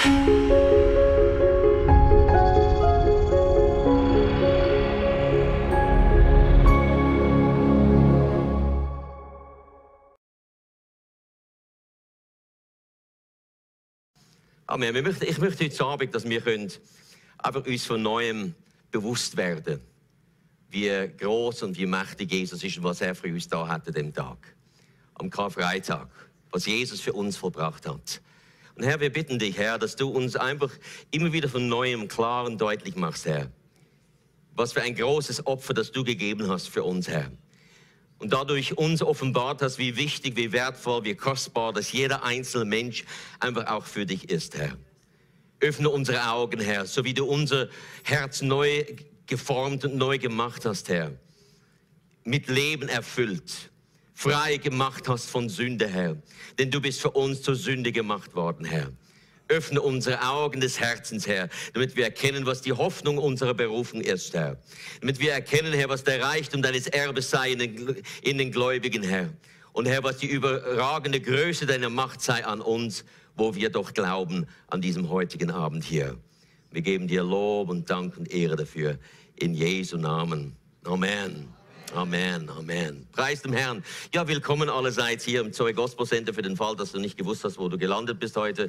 Amen. Ich möchte heute Abend, dass wir einfach uns von Neuem bewusst werden, wie groß und wie mächtig Jesus ist und was er für uns da hat an dem Tag, am Karfreitag, was Jesus für uns vollbracht hat. Und Herr, wir bitten dich, Herr, dass du uns einfach immer wieder von Neuem klar und deutlich machst, Herr, was für ein großes Opfer, das du gegeben hast für uns, Herr. Und dadurch uns offenbart hast, wie wichtig, wie wertvoll, wie kostbar, dass jeder einzelne Mensch einfach auch für dich ist, Herr. Öffne unsere Augen, Herr, so wie du unser Herz neu geformt und neu gemacht hast, Herr. Mit Leben erfüllt, frei gemacht hast von Sünde, Herr. Denn du bist für uns zur Sünde gemacht worden, Herr. Öffne unsere Augen des Herzens, Herr, damit wir erkennen, was die Hoffnung unserer Berufung ist, Herr. Damit wir erkennen, Herr, was der Reichtum deines Erbes sei in den Gläubigen, Herr. Und Herr, was die überragende Größe deiner Macht sei an uns, wo wir doch glauben an diesem heutigen Abend hier. Wir geben dir Lob und Dank und Ehre dafür. In Jesu Namen. Amen. Amen, Amen. Preis dem Herrn. Ja, willkommen allerseits hier im Zoe Gospel Center für den Fall, dass du nicht gewusst hast, wo du gelandet bist heute.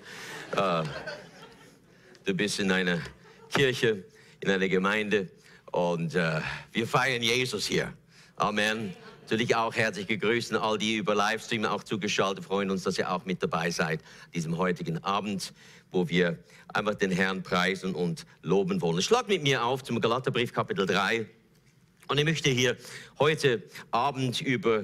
Du bist in einer Kirche, in einer Gemeinde und wir feiern Jesus hier. Amen. Natürlich auch herzlich gegrüßt an all die über Livestream auch zugeschaltet. Freuen uns, dass ihr auch mit dabei seid, diesem heutigen Abend, wo wir einfach den Herrn preisen und loben wollen. Schlag mit mir auf zum Galaterbrief Kapitel 3. Und ich möchte hier heute Abend über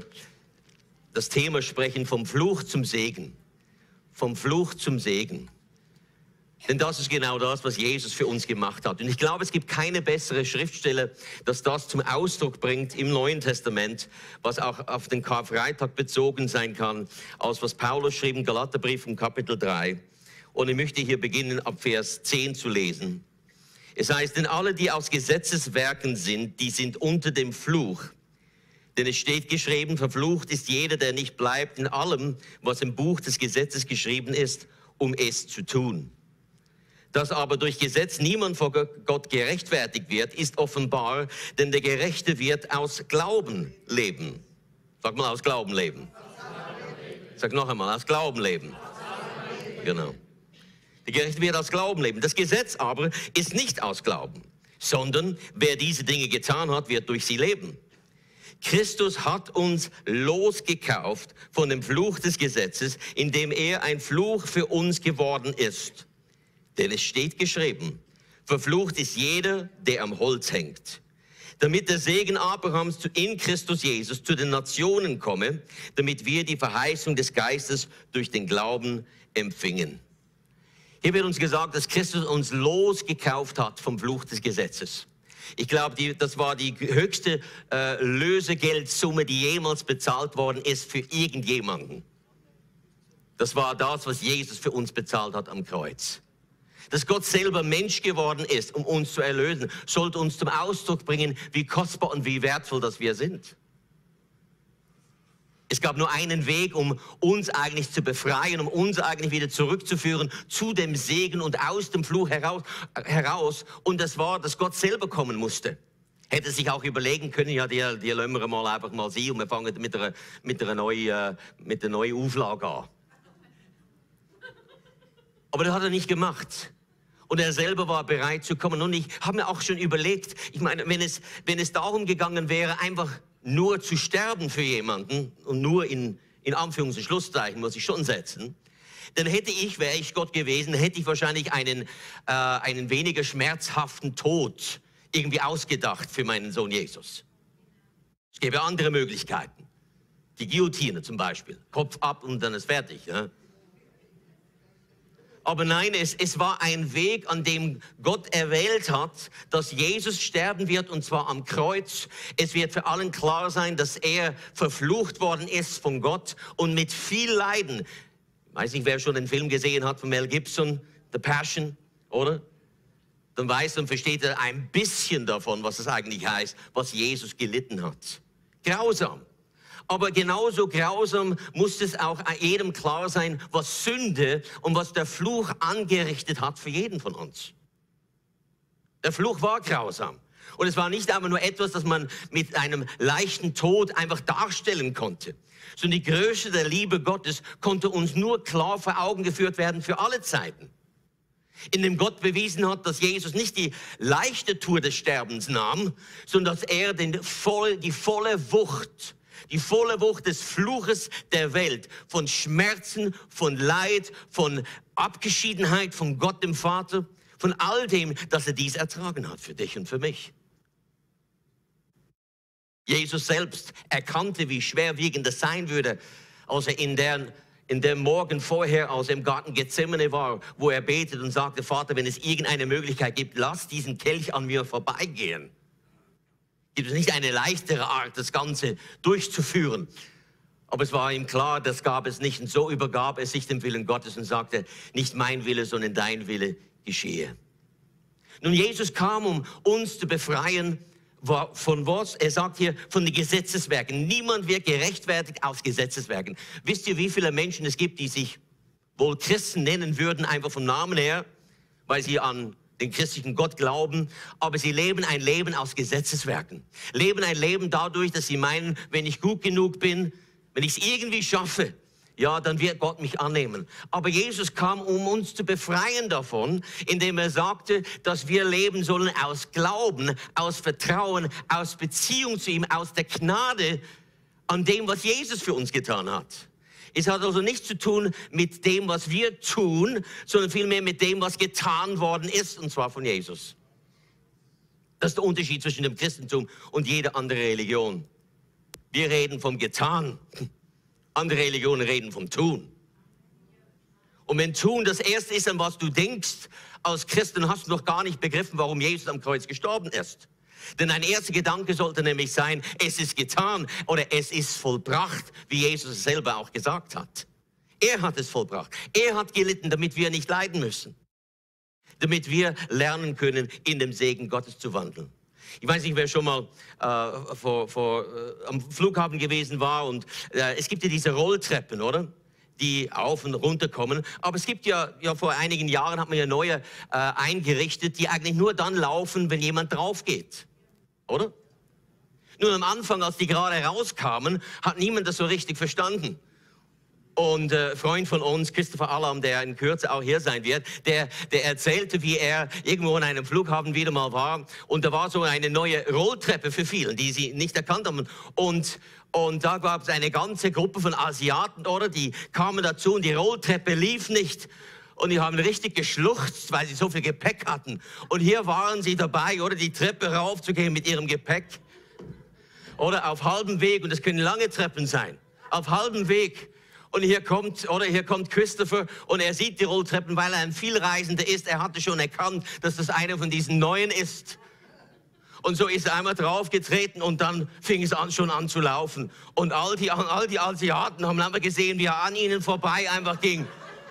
das Thema sprechen, vom Fluch zum Segen. Vom Fluch zum Segen. Denn das ist genau das, was Jesus für uns gemacht hat. Und ich glaube, es gibt keine bessere Schriftstelle, das das zum Ausdruck bringt im Neuen Testament, was auch auf den Karfreitag bezogen sein kann, als was Paulus schrieb im Galaterbrief im Kapitel 3. Und ich möchte hier beginnen, ab Vers 10 zu lesen. Es heißt, denn alle, die aus Gesetzeswerken sind, die sind unter dem Fluch. Denn es steht geschrieben, verflucht ist jeder, der nicht bleibt in allem, was im Buch des Gesetzes geschrieben ist, um es zu tun. Dass aber durch Gesetz niemand vor Gott gerechtfertigt wird, ist offenbar, denn der Gerechte wird aus Glauben leben. Sag mal, aus Glauben leben. Sag noch einmal, aus Glauben leben. Genau. Der Gerechte wird aus Glauben leben. Das Gesetz aber ist nicht aus Glauben, sondern wer diese Dinge getan hat, wird durch sie leben. Christus hat uns losgekauft von dem Fluch des Gesetzes, indem er ein Fluch für uns geworden ist. Denn es steht geschrieben, verflucht ist jeder, der am Holz hängt. Damit der Segen Abrahams in Christus Jesus zu den Nationen komme, damit wir die Verheißung des Geistes durch den Glauben empfingen. Hier wird uns gesagt, dass Christus uns losgekauft hat vom Fluch des Gesetzes. Ich glaube, das war die höchste Lösegeldsumme, die jemals bezahlt worden ist für irgendjemanden. Das war das, was Jesus für uns bezahlt hat am Kreuz. Dass Gott selber Mensch geworden ist, um uns zu erlösen, sollte uns zum Ausdruck bringen, wie kostbar und wie wertvoll das wir sind. Es gab nur einen Weg, um uns eigentlich zu befreien, um uns eigentlich wieder zurückzuführen zu dem Segen und aus dem Fluch heraus. Und das war, dass Gott selber kommen musste. Hätte sich auch überlegen können, ja, die lassen wir mal einfach mal sein und wir fangen mit der neuen Auflage an. Aber das hat er nicht gemacht. Und er selber war bereit zu kommen. Und ich habe mir auch schon überlegt, ich meine, wenn es darum gegangen wäre, einfach nur zu sterben für jemanden und nur in Anführungs- und Schlusszeichen muss ich schon setzen, dann wäre ich Gott gewesen, hätte ich wahrscheinlich einen weniger schmerzhaften Tod irgendwie ausgedacht für meinen Sohn Jesus. Es gäbe andere Möglichkeiten. Die Guillotine zum Beispiel. Kopf ab und dann ist fertig. Ja? Aber nein, es war ein Weg, an dem Gott erwählt hat, dass Jesus sterben wird, und zwar am Kreuz. Es wird für allen klar sein, dass er verflucht worden ist von Gott und mit viel Leiden. Ich weiß nicht, wer schon den Film gesehen hat von Mel Gibson, The Passion, oder? Dann weiß und versteht er ein bisschen davon, was es eigentlich heißt, was Jesus gelitten hat. Grausam. Aber genauso grausam muss es auch jedem klar sein, was Sünde und was der Fluch angerichtet hat für jeden von uns. Der Fluch war grausam. Und es war nicht einfach nur etwas, das man mit einem leichten Tod einfach darstellen konnte, sondern die Größe der Liebe Gottes konnte uns nur klar vor Augen geführt werden für alle Zeiten. Indem Gott bewiesen hat, dass Jesus nicht die leichte Tour des Sterbens nahm, sondern dass er die volle Wucht des Fluches der Welt, von Schmerzen, von Leid, von Abgeschiedenheit von Gott dem Vater, von all dem, dass er dies ertragen hat für dich und für mich. Jesus selbst erkannte, wie schwerwiegend das sein würde, als er in der Morgen vorher, als er im Garten Gethsemane war, wo er betet und sagte, Vater, wenn es irgendeine Möglichkeit gibt, lass diesen Kelch an mir vorbeigehen. Gibt es nicht eine leichtere Art, das Ganze durchzuführen? Aber es war ihm klar, das gab es nicht. Und so übergab er sich dem Willen Gottes und sagte, nicht mein Wille, sondern dein Wille geschehe. Nun, Jesus kam, um uns zu befreien von was? Er sagt hier, von den Gesetzeswerken. Niemand wird gerechtfertigt aus Gesetzeswerken. Wisst ihr, wie viele Menschen es gibt, die sich wohl Christen nennen würden, einfach vom Namen her, weil sie an den christlichen Gott glauben, aber sie leben ein Leben aus Gesetzeswerken. Leben ein Leben dadurch, dass sie meinen, wenn ich gut genug bin, wenn ich es irgendwie schaffe, ja, dann wird Gott mich annehmen. Aber Jesus kam, um uns zu befreien davon, indem er sagte, dass wir leben sollen aus Glauben, aus Vertrauen, aus Beziehung zu ihm, aus der Gnade an dem, was Jesus für uns getan hat. Es hat also nichts zu tun mit dem, was wir tun, sondern vielmehr mit dem, was getan worden ist, und zwar von Jesus. Das ist der Unterschied zwischen dem Christentum und jeder anderen Religion. Wir reden vom Getan. Andere Religionen reden vom Tun. Und wenn Tun das Erste ist, an was du denkst, als Christ, dann hast du noch gar nicht begriffen, warum Jesus am Kreuz gestorben ist. Denn ein erster Gedanke sollte nämlich sein, es ist getan oder es ist vollbracht, wie Jesus es selber auch gesagt hat. Er hat es vollbracht. Er hat gelitten, damit wir nicht leiden müssen. Damit wir lernen können, in dem Segen Gottes zu wandeln. Ich weiß nicht, wer schon mal am Flughafen gewesen war und es gibt ja diese Rolltreppen, oder? Die auf und runter kommen. Aber es gibt ja vor einigen Jahren hat man ja neue eingerichtet, die eigentlich nur dann laufen, wenn jemand drauf geht, oder? Nun am Anfang, als die gerade rauskamen, hat niemand das so richtig verstanden. Und Freund von uns, Christopher Alam, der in Kürze auch hier sein wird, der erzählte, wie er irgendwo an einem Flughafen wieder mal war. Und da war so eine neue Rolltreppe für viele, die sie nicht erkannt haben. Und da gab es eine ganze Gruppe von Asiaten, oder? Die kamen dazu und die Rolltreppe lief nicht. Und die haben richtig geschluchzt, weil sie so viel Gepäck hatten. Und hier waren sie dabei, oder? Die Treppe raufzugehen mit ihrem Gepäck. Oder auf halbem Weg, und das können lange Treppen sein, auf halbem Weg. Und hier kommt Christopher und er sieht die Rolltreppen, weil er ein Vielreisender ist. Er hatte schon erkannt, dass das einer von diesen neuen ist. Und so ist er einmal draufgetreten und dann fing es schon an zu laufen. Und all die Asiaten haben einfach gesehen, wie er an ihnen vorbei einfach ging.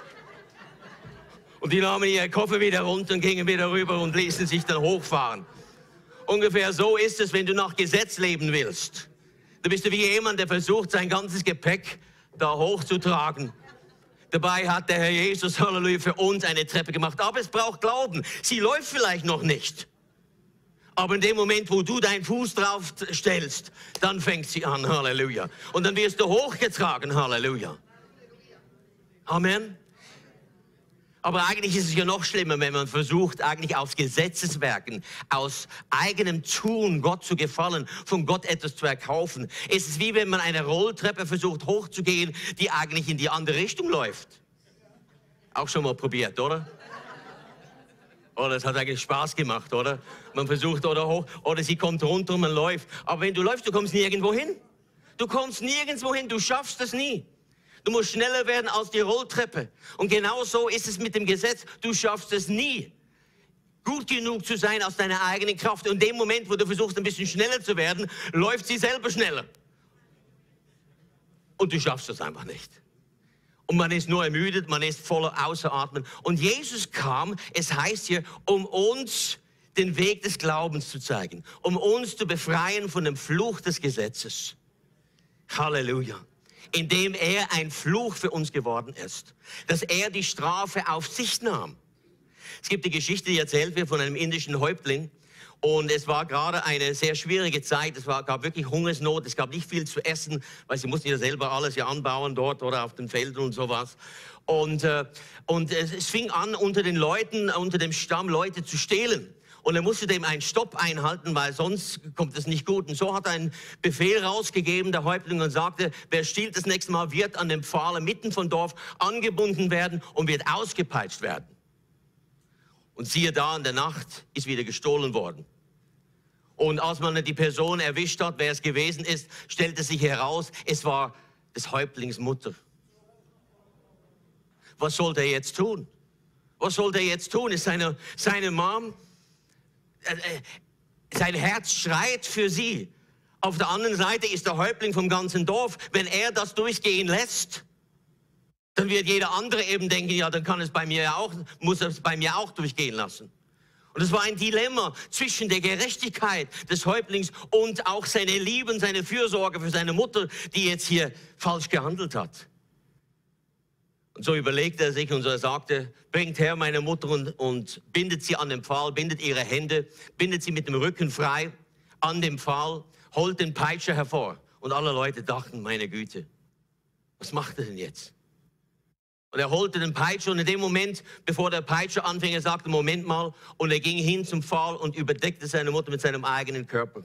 Und die nahmen ihre Koffer wieder runter und gingen wieder rüber und ließen sich dann hochfahren. Ungefähr so ist es, wenn du nach Gesetz leben willst. Da bist du wie jemand, der versucht, sein ganzes Gepäck da hochzutragen. Dabei hat der Herr Jesus, Halleluja, für uns eine Treppe gemacht. Aber es braucht Glauben. Sie läuft vielleicht noch nicht. Aber in dem Moment, wo du deinen Fuß drauf stellst, dann fängt sie an, Halleluja. Und dann wirst du hochgetragen, Halleluja. Amen. Aber eigentlich ist es ja noch schlimmer, wenn man versucht, eigentlich aus Gesetzeswerken, aus eigenem Tun Gott zu gefallen, von Gott etwas zu erkaufen. Es ist wie wenn man eine Rolltreppe versucht hochzugehen, die eigentlich in die andere Richtung läuft. Auch schon mal probiert, oder? Oder es hat eigentlich Spaß gemacht, oder? Man versucht oder hoch, oder sie kommt runter und man läuft. Aber wenn du läufst, du kommst nirgendwo hin. Du kommst nirgendwo hin, du schaffst es nie. Du musst schneller werden als die Rolltreppe. Und genau so ist es mit dem Gesetz. Du schaffst es nie, gut genug zu sein aus deiner eigenen Kraft. Und in dem Moment, wo du versuchst, ein bisschen schneller zu werden, läuft sie selber schneller. Und du schaffst es einfach nicht. Und man ist nur ermüdet, man ist voller Außeratmen. Und Jesus kam, es heißt hier, um uns den Weg des Glaubens zu zeigen, um uns zu befreien von dem Fluch des Gesetzes. Halleluja. Indem er ein Fluch für uns geworden ist. Dass er die Strafe auf sich nahm. Es gibt eine Geschichte, die erzählt wird von einem indischen Häuptling. Und es war gerade eine sehr schwierige Zeit. Gab wirklich Hungersnot. Es gab nicht viel zu essen, weil sie mussten ja selber alles anbauen dort oder auf den Feldern und sowas. Und es fing an, unter den Leuten, unter dem Stamm Leute zu stehlen. Und er musste dem einen Stopp einhalten, weil sonst kommt es nicht gut. Und so hat er einen Befehl rausgegeben, der Häuptling, und sagte, wer stiehlt das nächste Mal, wird an dem Pfahl mitten vom Dorf angebunden werden und wird ausgepeitscht werden. Und siehe da, in der Nacht ist wieder gestohlen worden. Und als man die Person erwischt hat, wer es gewesen ist, stellte sich heraus, es war des Häuptlings Mutter. Was sollte er jetzt tun? Was sollte er jetzt tun? Ist seine Mom... Sein Herz schreit für sie. Auf der anderen Seite ist der Häuptling vom ganzen Dorf. Wenn er das durchgehen lässt, dann wird jeder andere eben denken, ja, dann muss er es bei mir auch durchgehen lassen. Und es war ein Dilemma zwischen der Gerechtigkeit des Häuptlings und auch seine Liebe und seine Fürsorge für seine Mutter, die jetzt hier falsch gehandelt hat. Und so überlegte er sich und so er sagte, bringt her meine Mutter und bindet sie an den Pfahl, bindet ihre Hände, bindet sie mit dem Rücken frei an dem Pfahl, holt den Peitscher hervor. Und alle Leute dachten, meine Güte, was macht er denn jetzt? Und er holte den Peitscher und in dem Moment, bevor der Peitscher anfing, er sagte, Moment mal, und er ging hin zum Pfahl und überdeckte seine Mutter mit seinem eigenen Körper.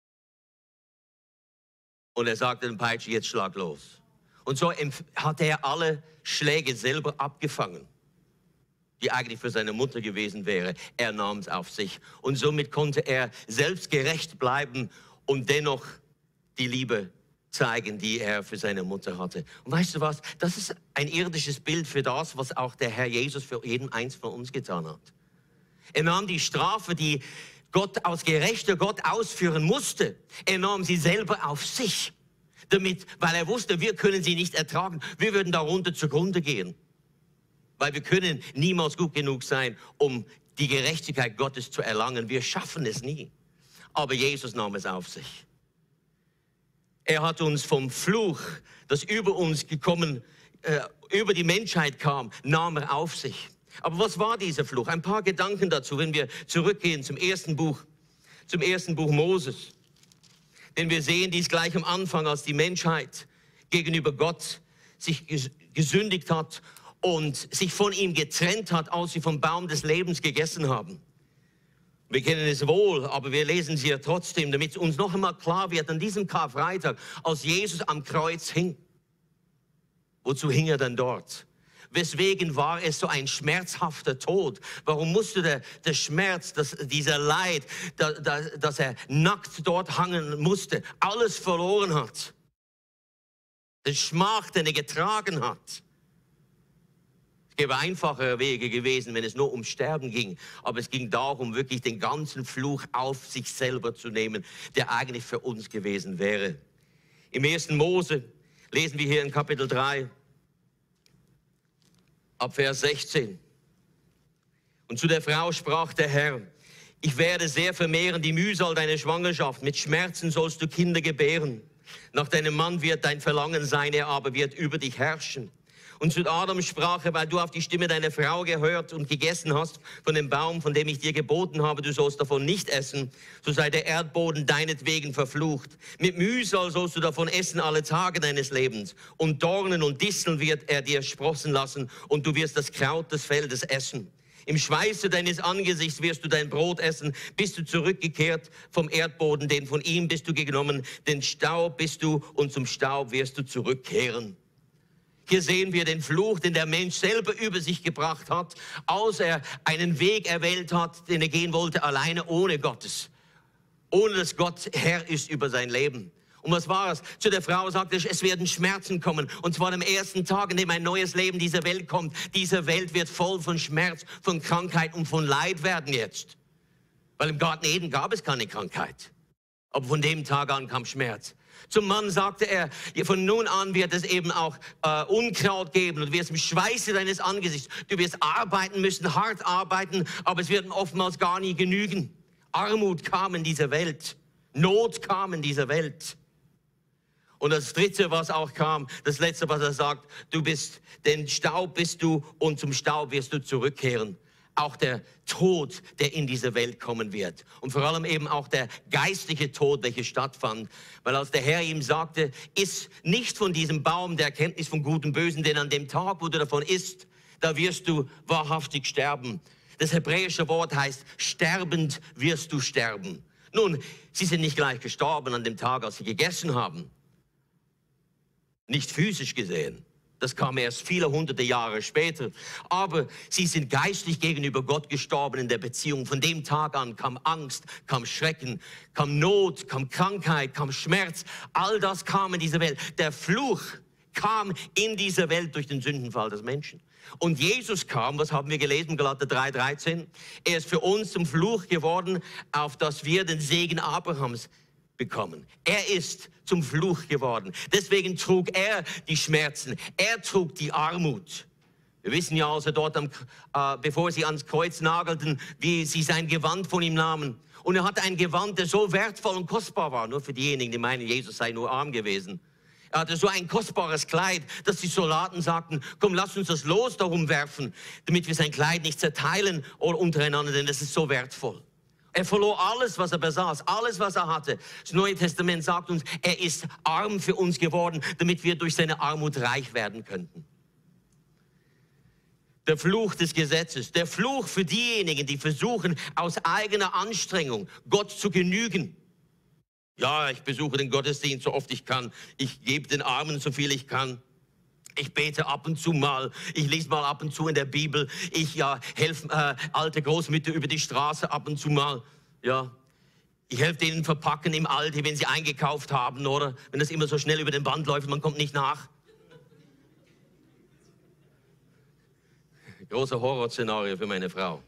Und er sagte dem Peitscher, jetzt schlag los. Und so hat er alle Schläge selber abgefangen, die eigentlich für seine Mutter gewesen wäre. Er nahm es auf sich. Und somit konnte er selbstgerecht bleiben und dennoch die Liebe zeigen, die er für seine Mutter hatte. Und weißt du was? Das ist ein irdisches Bild für das, was auch der Herr Jesus für jeden eins von uns getan hat. Er nahm die Strafe, die Gott als gerechter Gott ausführen musste. Er nahm sie selber auf sich. Weil er wusste, wir können sie nicht ertragen. Wir würden darunter zugrunde gehen. Weil wir können niemals gut genug sein, um die Gerechtigkeit Gottes zu erlangen. Wir schaffen es nie. Aber Jesus nahm es auf sich. Er hat uns vom Fluch, das über uns gekommen, über die Menschheit kam, nahm er auf sich. Aber was war dieser Fluch? Ein paar Gedanken dazu, wenn wir zurückgehen zum ersten Buch Moses. Denn wir sehen dies gleich am Anfang, als die Menschheit gegenüber Gott sich gesündigt hat und sich von ihm getrennt hat, als sie vom Baum des Lebens gegessen haben. Wir kennen es wohl, aber wir lesen sie ja trotzdem, damit uns noch einmal klar wird, an diesem Karfreitag, als Jesus am Kreuz hing. Wozu hing er denn dort? Weswegen war es so ein schmerzhafter Tod? Warum musste der Schmerz, dieser Leid, dass er nackt dort hangen musste, alles verloren hat? Den Schmach, den er getragen hat. Es gäbe einfachere Wege gewesen, wenn es nur um Sterben ging. Aber es ging darum, wirklich den ganzen Fluch auf sich selber zu nehmen, der eigentlich für uns gewesen wäre. Im 1. Mose lesen wir hier in Kapitel 3, ab Vers 16. Und zu der Frau sprach der Herr, ich werde sehr vermehren die Mühsal deiner Schwangerschaft, mit Schmerzen sollst du Kinder gebären. Nach deinem Mann wird dein Verlangen sein, er aber wird über dich herrschen. Und zu Adam sprach er, weil du auf die Stimme deiner Frau gehört und gegessen hast von dem Baum, von dem ich dir geboten habe, du sollst davon nicht essen, so sei der Erdboden deinetwegen verflucht. Mit Mühsal sollst du davon essen alle Tage deines Lebens. Und Dornen und Disteln wird er dir sprossen lassen und du wirst das Kraut des Feldes essen. Im Schweiße deines Angesichts wirst du dein Brot essen, bist du zurückgekehrt vom Erdboden, denn von ihm bist du genommen, den Staub bist du und zum Staub wirst du zurückkehren. Hier sehen wir den Fluch, den der Mensch selber über sich gebracht hat, als er einen Weg erwählt hat, den er gehen wollte, alleine ohne Gottes. Ohne dass Gott Herr ist über sein Leben. Und was war es? Zu der Frau sagte er, es werden Schmerzen kommen. Und zwar am ersten Tag, in dem ein neues Leben dieser Welt kommt. Diese Welt wird voll von Schmerz, von Krankheit und von Leid werden jetzt. Weil im Garten Eden gab es keine Krankheit. Aber von dem Tag an kam Schmerz. Zum Mann sagte er, von nun an wird es eben auch Unkraut geben und du wirst im Schweiße deines Angesichts, du wirst arbeiten müssen, hart arbeiten, aber es wird oftmals gar nie genügen. Armut kam in diese Welt, Not kam in diese Welt. Und das dritte, was auch kam, das letzte, was er sagt, du bist, denn Staub bist du und zum Staub wirst du zurückkehren. Auch der Tod, der in diese Welt kommen wird. Und vor allem eben auch der geistliche Tod, welcher stattfand. Weil als der Herr ihm sagte, iss nicht von diesem Baum der Erkenntnis von Gut und Bösen, denn an dem Tag, wo du davon isst, da wirst du wahrhaftig sterben. Das hebräische Wort heißt, sterbend wirst du sterben. Nun, sie sind nicht gleich gestorben an dem Tag, als sie gegessen haben. Nicht physisch gesehen. Das kam erst viele hunderte Jahre später. Aber sie sind geistlich gegenüber Gott gestorben in der Beziehung. Von dem Tag an kam Angst, kam Schrecken, kam Not, kam Krankheit, kam Schmerz. All das kam in diese Welt. Der Fluch kam in diese Welt durch den Sündenfall des Menschen. Und Jesus kam, was haben wir gelesen, Galater 3,13? Er ist für uns zum Fluch geworden, auf dass wir den Segen Abrahams bekommen. Er ist zum Fluch geworden. Deswegen trug er die Schmerzen. Er trug die Armut. Wir wissen ja, als er dort, bevor sie ans Kreuz nagelten, wie sie sein Gewand von ihm nahmen. Und er hatte ein Gewand, das so wertvoll und kostbar war. Nur für diejenigen, die meinen, Jesus sei nur arm gewesen. Er hatte so ein kostbares Kleid, dass die Soldaten sagten, komm, lass uns das Los darum werfen, damit wir sein Kleid nicht zerteilen oder untereinander, denn das ist so wertvoll. Er verlor alles, was er besaß, alles, was er hatte. Das Neue Testament sagt uns, er ist arm für uns geworden, damit wir durch seine Armut reich werden könnten. Der Fluch des Gesetzes, der Fluch für diejenigen, die versuchen, aus eigener Anstrengung Gott zu genügen. Ja, ich besuche den Gottesdienst so oft ich kann. Ich gebe den Armen so viel ich kann. Ich bete ab und zu mal. Ich lese mal ab und zu in der Bibel. Ich helfe alte Großmütter über die Straße ab und zu mal. Ja, ich helfe denen verpacken im Aldi, wenn sie eingekauft haben, oder? Wenn das immer so schnell über den Band läuft, man kommt nicht nach. Großer Horrorszenario für meine Frau.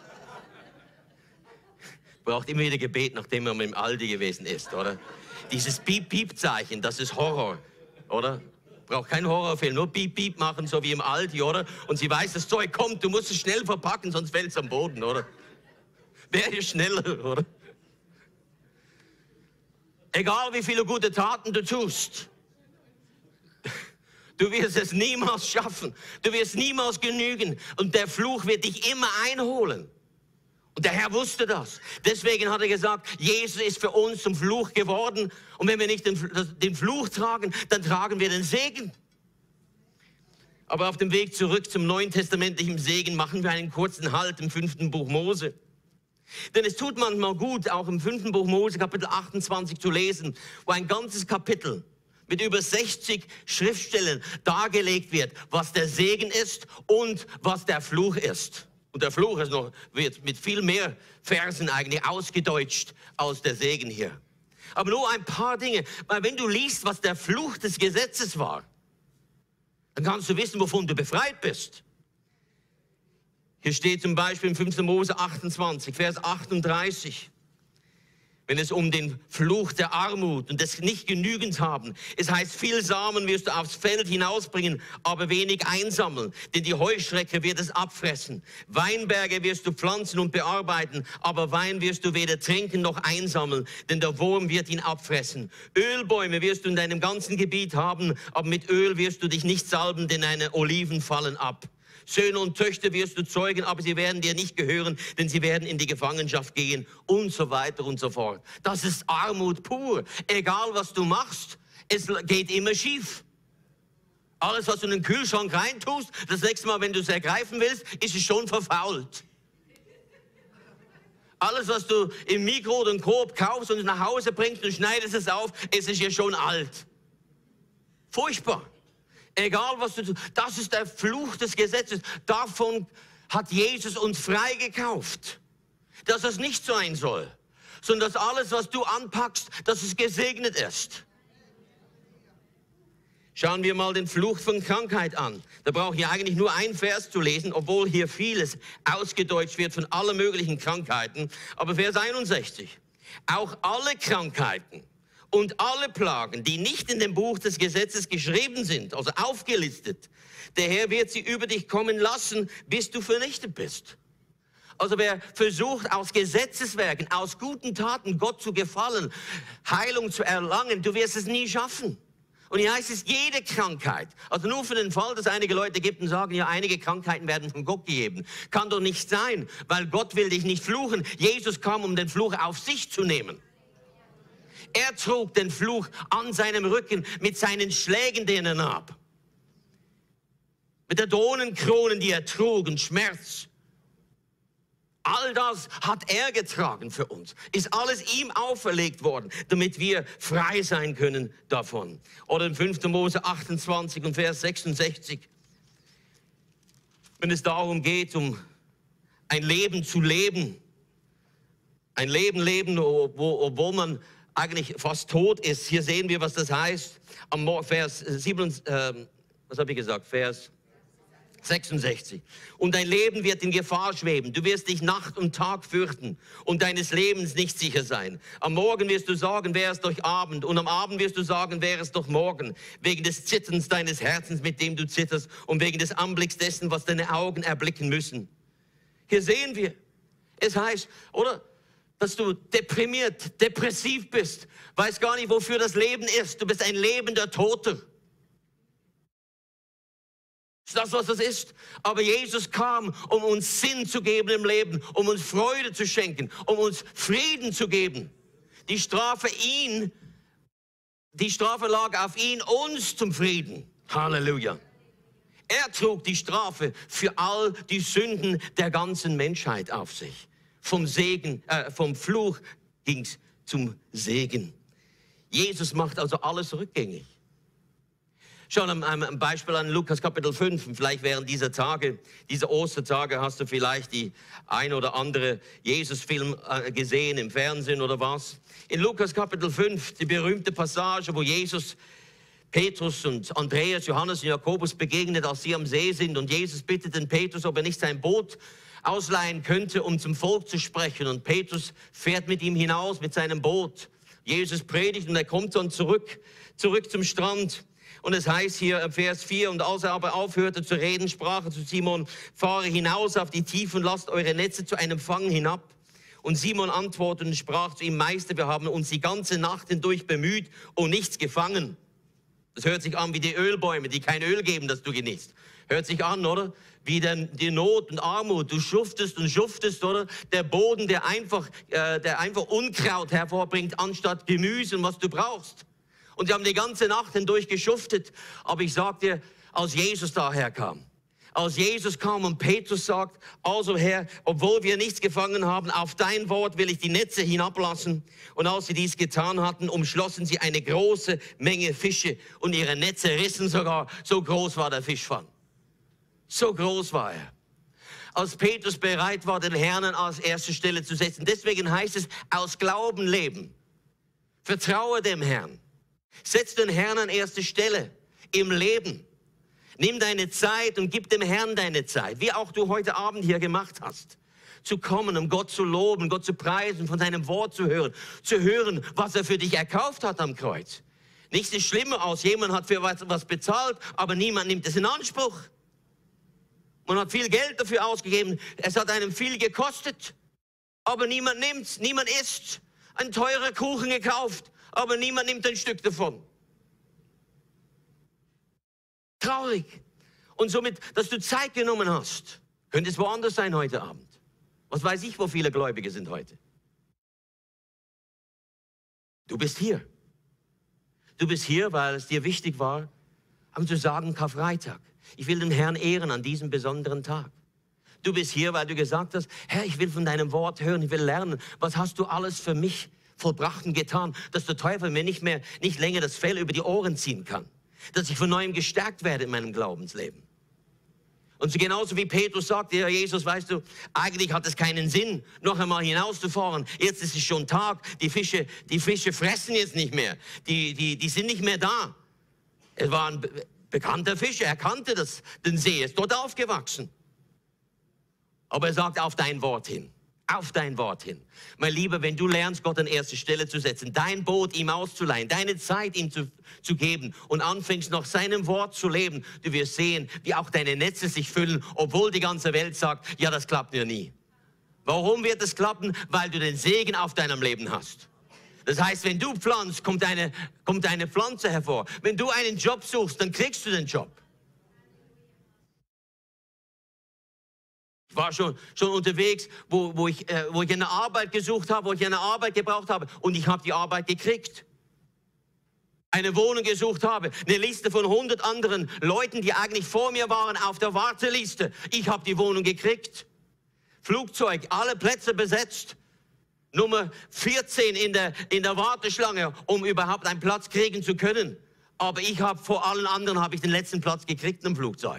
Braucht immer wieder Gebet, nachdem man im Aldi gewesen ist, oder? Dieses Piep-Piep-Zeichen, das ist Horror, oder? Braucht keinen Horrorfilm, nur Piep-Piep machen, so wie im Aldi, oder? Und sie weiß, das Zeug kommt, du musst es schnell verpacken, sonst fällt es am Boden, oder? Wer ist schneller, oder? Egal wie viele gute Taten du tust, du wirst es niemals schaffen. Du wirst niemals genügen. Und der Fluch wird dich immer einholen. Und der Herr wusste das. Deswegen hat er gesagt, Jesus ist für uns zum Fluch geworden. Und wenn wir nicht den Fluch tragen, dann tragen wir den Segen. Aber auf dem Weg zurück zum neuen testamentlichen Segen machen wir einen kurzen Halt im 5. Buch Mose. Denn es tut manchmal gut, auch im 5. Buch Mose, Kapitel 28 zu lesen, wo ein ganzes Kapitel mit über 60 Schriftstellen dargelegt wird, was der Segen ist und was der Fluch ist. Und der Fluch ist wird mit viel mehr Versen eigentlich ausgedeutscht als der Segen hier. Aber nur ein paar Dinge, weil wenn du liest, was der Fluch des Gesetzes war, dann kannst du wissen, wovon du befreit bist. Hier steht zum Beispiel in 5. Mose 28, Vers 38, wenn es um den Fluch der Armut und des Nicht-Genügens haben. Es heißt, viel Samen wirst du aufs Feld hinausbringen, aber wenig einsammeln, denn die Heuschrecke wird es abfressen. Weinberge wirst du pflanzen und bearbeiten, aber Wein wirst du weder trinken noch einsammeln, denn der Wurm wird ihn abfressen. Ölbäume wirst du in deinem ganzen Gebiet haben, aber mit Öl wirst du dich nicht salben, denn deine Oliven fallen ab. Söhne und Töchter wirst du zeugen, aber sie werden dir nicht gehören, denn sie werden in die Gefangenschaft gehen und so weiter und so fort. Das ist Armut pur. Egal, was du machst, es geht immer schief. Alles, was du in den Kühlschrank reintust, das nächste Mal, wenn du es ergreifen willst, ist es schon verfault. Alles, was du im Mikro oder im Coop kaufst und nach Hause bringst und schneidest es auf, es ist ja schon alt. Furchtbar. Egal, was du tust, das ist der Fluch des Gesetzes. Davon hat Jesus uns freigekauft. Dass es nicht sein soll, sondern dass alles, was du anpackst, dass es gesegnet ist. Schauen wir mal den Fluch von Krankheit an. Da brauche ich eigentlich nur einen Vers zu lesen, obwohl hier vieles ausgedeutscht wird von allen möglichen Krankheiten. Aber Vers 61. Auch alle Krankheiten und alle Plagen, die nicht in dem Buch des Gesetzes geschrieben sind, also aufgelistet, der Herr wird sie über dich kommen lassen, bis du vernichtet bist. Also wer versucht, aus Gesetzeswerken, aus guten Taten Gott zu gefallen, Heilung zu erlangen, du wirst es nie schaffen. Und hier heißt es, jede Krankheit, also nur für den Fall, dass einige Leute gibt und sagen, ja, einige Krankheiten werden von Gott gegeben. Kann doch nicht sein, weil Gott will dich nicht fluchen. Jesus kam, um den Fluch auf sich zu nehmen. Er trug den Fluch an seinem Rücken mit seinen Schlägen, den er nahm. Mit der Dornenkronen, die er trug und Schmerz. All das hat er getragen für uns. Ist alles ihm auferlegt worden, damit wir frei sein können davon. Oder in 5. Mose 28 und Vers 66. Wenn es darum geht, um ein Leben zu leben. Ein Leben leben, obwohl man eigentlich fast tot ist. Hier sehen wir, was das heißt. Am Vers 7, was habe ich gesagt? Vers 66. Und dein Leben wird in Gefahr schweben. Du wirst dich Nacht und Tag fürchten und deines Lebens nicht sicher sein. Am Morgen wirst du sagen, wäre es doch Abend. Und am Abend wirst du sagen, wäre es doch morgen. Wegen des Zitterns deines Herzens, mit dem du zitterst. Und wegen des Anblicks dessen, was deine Augen erblicken müssen. Hier sehen wir, es heißt, oder? Dass du deprimiert, depressiv bist. Weißt gar nicht, wofür das Leben ist. Du bist ein lebender Toter. Ist das, was das ist? Aber Jesus kam, um uns Sinn zu geben im Leben, um uns Freude zu schenken, um uns Frieden zu geben. Die Strafe lag auf ihn, uns zum Frieden. Halleluja. Er trug die Strafe für all die Sünden der ganzen Menschheit auf sich. Vom Fluch ging es zum Segen. Jesus macht also alles rückgängig. Schau ein Beispiel an Lukas Kapitel 5. Vielleicht während dieser Tage, dieser Ostertage, hast du vielleicht die ein oder andere Jesus-Film gesehen im Fernsehen oder was. In Lukas Kapitel 5, die berühmte Passage, wo Jesus Petrus und Andreas, Johannes und Jakobus begegnet, als sie am See sind. Und Jesus bittet den Petrus, ob er nicht sein Boot ausleihen könnte, um zum Volk zu sprechen. Und Petrus fährt mit ihm hinaus mit seinem Boot. Jesus predigt und er kommt dann zurück zum Strand. Und es heißt hier im Vers 4, und als er aber aufhörte zu reden, sprach er zu Simon, fahre hinaus auf die Tiefe und lasst eure Netze zu einem Fang hinab. Und Simon antwortete und sprach zu ihm, Meister, wir haben uns die ganze Nacht hindurch bemüht und nichts gefangen. Das hört sich an wie die Ölbäume, die kein Öl geben, das du genießt. Hört sich an, oder? Wie die Not und Armut. Du schuftest und schuftest, oder? Der Boden, der einfach Unkraut hervorbringt, anstatt Gemüse und was du brauchst. Und sie haben die ganze Nacht hindurch geschuftet. Aber ich sag dir, als Jesus daherkam, als Jesus kam und Petrus sagt, also Herr, obwohl wir nichts gefangen haben, auf dein Wort will ich die Netze hinablassen. Und als sie dies getan hatten, umschlossen sie eine große Menge Fische und ihre Netze rissen sogar. So groß war der Fischfang. So groß war er. Als Petrus bereit war, den Herrn als erste Stelle zu setzen. Deswegen heißt es, aus Glauben leben. Vertraue dem Herrn. Setz den Herrn an erste Stelle im Leben. Nimm deine Zeit und gib dem Herrn deine Zeit, wie auch du heute Abend hier gemacht hast. Zu kommen, um Gott zu loben, Gott zu preisen, von seinem Wort zu hören, was er für dich erkauft hat am Kreuz. Nichts ist schlimmer als jemand hat für was bezahlt, aber niemand nimmt es in Anspruch. Man hat viel Geld dafür ausgegeben, es hat einem viel gekostet, aber niemand nimmt's, niemand isst. Ein teurer Kuchen gekauft, aber niemand nimmt ein Stück davon. Traurig. Und somit, dass du Zeit genommen hast. Könnte es woanders sein heute Abend. Was weiß ich, wo viele Gläubige sind heute. Du bist hier. Du bist hier, weil es dir wichtig war, zu sagen, Karfreitag. Ich will den Herrn ehren an diesem besonderen Tag. Du bist hier, weil du gesagt hast, Herr, ich will von deinem Wort hören, ich will lernen. Was hast du alles für mich vollbracht und getan, dass der Teufel mir nicht länger das Fell über die Ohren ziehen kann. Dass ich von neuem gestärkt werde in meinem Glaubensleben. Und so genauso wie Petrus sagte, ja Jesus, weißt du, eigentlich hat es keinen Sinn, noch einmal hinauszufahren. Jetzt ist es schon Tag, die Fische fressen jetzt nicht mehr. Die sind nicht mehr da. Es war ein bekannter Fischer, er kannte den See, ist dort aufgewachsen. Aber er sagt, auf dein Wort hin. Auf dein Wort hin. Mein Lieber, wenn du lernst, Gott an erste Stelle zu setzen, dein Boot ihm auszuleihen, deine Zeit ihm zu geben und anfängst, nach seinem Wort zu leben, du wirst sehen, wie auch deine Netze sich füllen, obwohl die ganze Welt sagt, ja, das klappt ja nie. Warum wird es klappen? Weil du den Segen auf deinem Leben hast. Das heißt, wenn du pflanzt, kommt eine Pflanze hervor. Wenn du einen Job suchst, dann kriegst du den Job. Ich war schon unterwegs, wo ich eine Arbeit gesucht habe, wo ich eine Arbeit gebraucht habe und ich habe die Arbeit gekriegt. Eine Wohnung gesucht habe, eine Liste von 100 anderen Leuten, die eigentlich vor mir waren auf der Warteliste. Ich habe die Wohnung gekriegt. Flugzeug, alle Plätze besetzt. Nummer 14 in der Warteschlange, um überhaupt einen Platz kriegen zu können. Aber ich habe vor allen anderen den letzten Platz gekriegt im Flugzeug.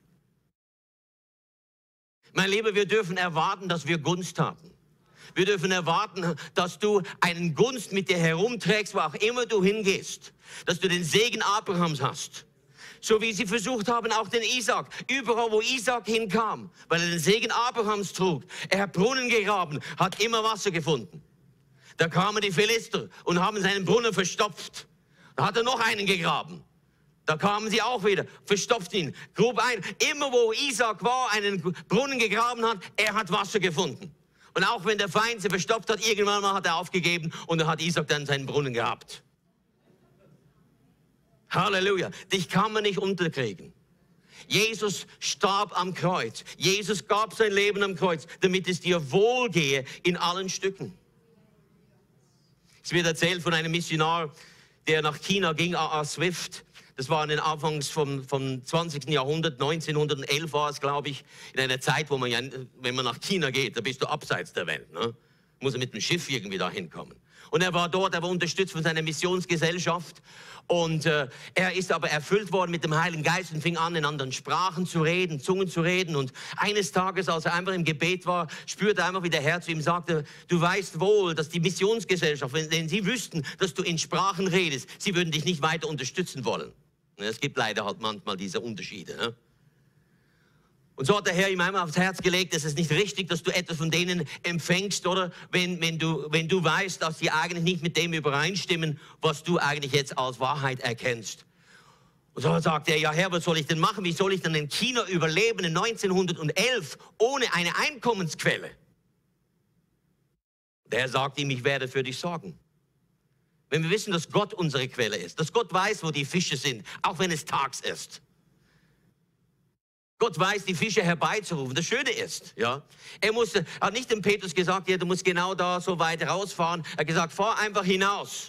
Mein Lieber, wir dürfen erwarten, dass wir Gunst haben. Wir dürfen erwarten, dass du einen Gunst mit dir herumträgst, wo auch immer du hingehst. Dass du den Segen Abrahams hast. So wie sie versucht haben, auch den Isaac. Überall, wo Isaac hinkam, weil er den Segen Abrahams trug. Er hat Brunnen gegraben, hat immer Wasser gefunden. Da kamen die Philister und haben seinen Brunnen verstopft. Da hat er noch einen gegraben. Da kamen sie auch wieder, verstopften ihn, grub ein. Immer wo Isaac war, einen Brunnen gegraben hat, er hat Wasser gefunden. Und auch wenn der Feind sie verstopft hat, irgendwann mal hat er aufgegeben und dann hat Isaac dann seinen Brunnen gehabt. Halleluja. Dich kann man nicht unterkriegen. Jesus starb am Kreuz. Jesus gab sein Leben am Kreuz, damit es dir wohlgehe in allen Stücken. Es wird erzählt von einem Missionar, der nach China ging, A.A. Swift. Das war in den Anfangs vom 20. Jahrhundert, 1911 war es, glaube ich, in einer Zeit, wo man ja, wenn man nach China geht, da bist du abseits der Welt. Ne? Muss er mit dem Schiff irgendwie da hinkommen. Und er war dort, er war unterstützt von seiner Missionsgesellschaft. Und er ist aber erfüllt worden mit dem Heiligen Geist und fing an, in anderen Sprachen zu reden, Zungen zu reden. Und eines Tages, als er einfach im Gebet war, spürte er einfach, wie der Herr zu ihm sagte, du weißt wohl, dass die Missionsgesellschaft, wenn sie wüssten, dass du in Sprachen redest, sie würden dich nicht weiter unterstützen wollen. Es gibt leider halt manchmal diese Unterschiede. Ne? Und so hat der Herr ihm einmal aufs Herz gelegt, es ist nicht richtig, dass du etwas von denen empfängst, oder? Wenn du weißt, dass sie eigentlich nicht mit dem übereinstimmen, was du eigentlich jetzt als Wahrheit erkennst. Und so sagt er, ja Herr, was soll ich denn machen? Wie soll ich denn in China überleben in 1911 ohne eine Einkommensquelle? Der sagt ihm, ich werde für dich sorgen. Wenn wir wissen, dass Gott unsere Quelle ist, dass Gott weiß, wo die Fische sind, auch wenn es tags ist. Gott weiß, die Fische herbeizurufen. Das Schöne ist, ja, hat nicht dem Petrus gesagt, ja, du musst genau da so weit rausfahren. Er hat gesagt, fahr einfach hinaus.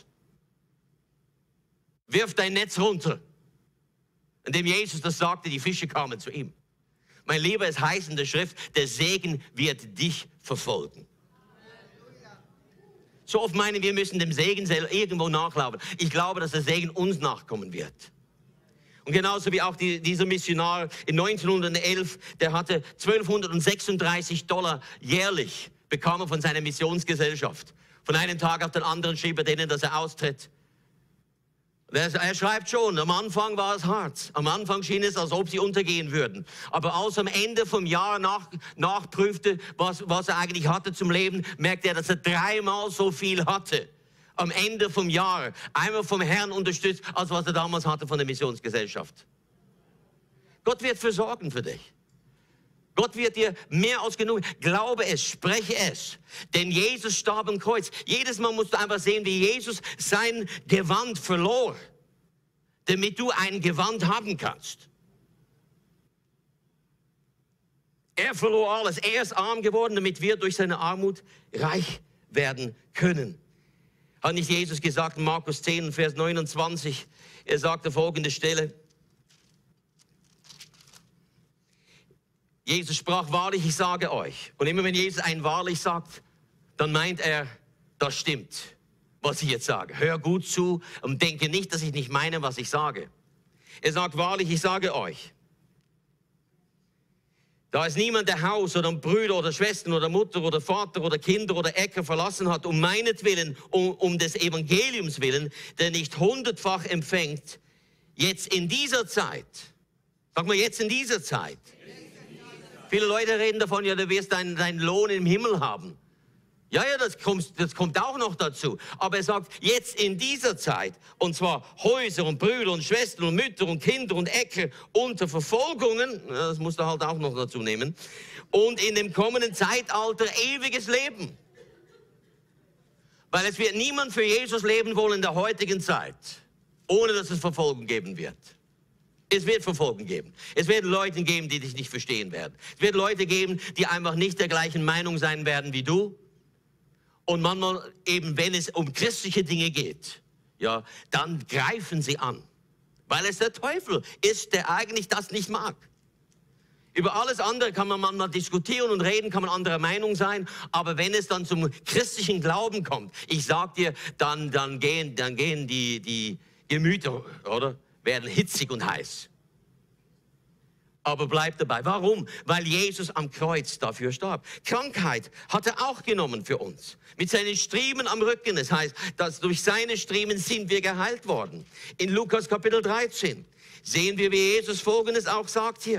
Wirf dein Netz runter. Indem Jesus das sagte, die Fische kamen zu ihm. Mein Lieber, es heißt in der Schrift, der Segen wird dich verfolgen. So oft meinen wir müssen dem Segen irgendwo nachlaufen. Ich glaube, dass der Segen uns nachkommen wird. Und genauso wie auch dieser Missionar in 1911, der hatte $1236 jährlich bekam er von seiner Missionsgesellschaft. Von einem Tag auf den anderen schrieb er denen, dass er austritt. Er schreibt schon, am Anfang war es hart. Am Anfang schien es, als ob sie untergehen würden. Aber als er am Ende vom Jahr nachprüfte, was er eigentlich hatte zum Leben, merkte er, dass er 3-mal so viel hatte. Am Ende vom Jahr. Einmal vom Herrn unterstützt, als was er damals hatte von der Missionsgesellschaft. Gott wird versorgen für dich. Gott wird dir mehr als genug. Glaube es, spreche es. Denn Jesus starb am Kreuz. Jedes Mal musst du einfach sehen, wie Jesus sein Gewand verlor, damit du ein Gewand haben kannst. Er verlor alles. Er ist arm geworden, damit wir durch seine Armut reich werden können. Hat nicht Jesus gesagt in Markus 10, Vers 29, er sagte folgende Stelle, Jesus sprach, wahrlich, ich sage euch. Und immer wenn Jesus ein wahrlich sagt, dann meint er, das stimmt, was ich jetzt sage. Hör gut zu und denke nicht, dass ich nicht meine, was ich sage. Er sagt, wahrlich, ich sage euch. Da ist niemand, der Haus oder Brüder oder Schwestern oder Mutter oder Vater oder Kinder oder Äcker verlassen hat, um meinetwillen, um des Evangeliums willen, der nicht 100-fach empfängt, jetzt in dieser Zeit. Sag mal, jetzt in dieser Zeit. Viele Leute reden davon, ja, du wirst deinen Lohn im Himmel haben. Ja, das kommt auch noch dazu. Aber er sagt, jetzt in dieser Zeit, und zwar Häuser und Brüder und Schwestern und Mütter und Kinder und Äcker unter Verfolgungen, das musst du halt auch noch dazu nehmen, und in dem kommenden Zeitalter ewiges Leben. Weil es wird niemand für Jesus leben wollen in der heutigen Zeit, ohne dass es Verfolgung geben wird. Es wird Verfolgung geben. Es wird Leute geben, die dich nicht verstehen werden. Es wird Leute geben, die einfach nicht der gleichen Meinung sein werden wie du. Und manchmal eben, wenn es um christliche Dinge geht, ja, dann greifen sie an. Weil es der Teufel ist, der eigentlich das nicht mag. Über alles andere kann man manchmal diskutieren und reden, kann man anderer Meinung sein. Aber wenn es dann zum christlichen Glauben kommt, ich sag dir, dann gehen die Gemüter, oder? Werden hitzig und heiß. Aber bleib dabei. Warum? Weil Jesus am Kreuz dafür starb. Krankheit hat er auch genommen für uns. Mit seinen Striemen am Rücken. Das heißt, dass durch seine Striemen sind wir geheilt worden. In Lukas Kapitel 13 sehen wir, wie Jesus Folgendes auch sagt hier.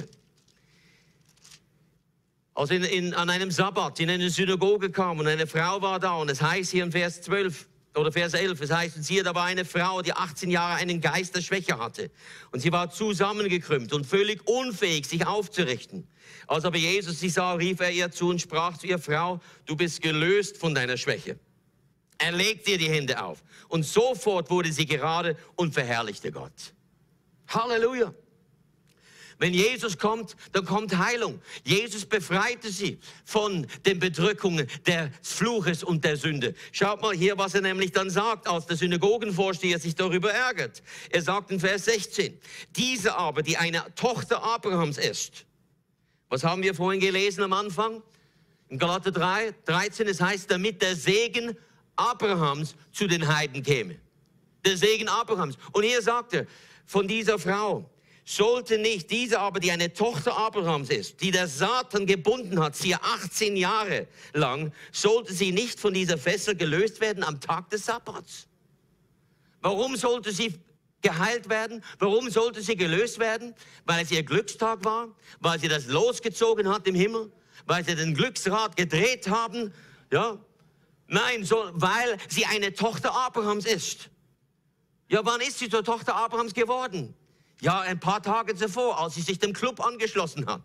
Als an einem Sabbat in eine Synagoge kam und eine Frau war da. Und es heißt hier in Vers 12, oder Vers 11, es heißt, und siehe, da war eine Frau, die 18 Jahre einen Geist der Schwäche hatte. Und sie war zusammengekrümmt und völlig unfähig, sich aufzurichten. Als aber Jesus sie sah, rief er ihr zu und sprach zu ihr, Frau, du bist gelöst von deiner Schwäche. Er legte ihr die Hände auf. Und sofort wurde sie gerade und verherrlichte Gott. Halleluja. Wenn Jesus kommt, dann kommt Heilung. Jesus befreite sie von den Bedrückungen des Fluches und der Sünde. Schaut mal hier, was er nämlich dann sagt, als der Synagogenvorsteher sich darüber ärgert. Er sagt in Vers 16, diese aber, die eine Tochter Abrahams ist. Was haben wir vorhin gelesen am Anfang? In Galater 13, es heißt, damit der Segen Abrahams zu den Heiden käme. Der Segen Abrahams. Und hier sagt er, von dieser Frau, sollte nicht diese aber, die eine Tochter Abrahams ist, die der Satan gebunden hat, sie 18 Jahre lang, sollte sie nicht von dieser Fessel gelöst werden am Tag des Sabbats? Warum sollte sie geheilt werden? Warum sollte sie gelöst werden? Weil es ihr Glückstag war? Weil sie das losgezogen hat im Himmel? Weil sie den Glücksrad gedreht haben? Ja? Nein, weil sie eine Tochter Abrahams ist. Ja, wann ist sie zur Tochter Abrahams geworden? Ja, ein paar Tage zuvor, als sie sich dem Club angeschlossen hat.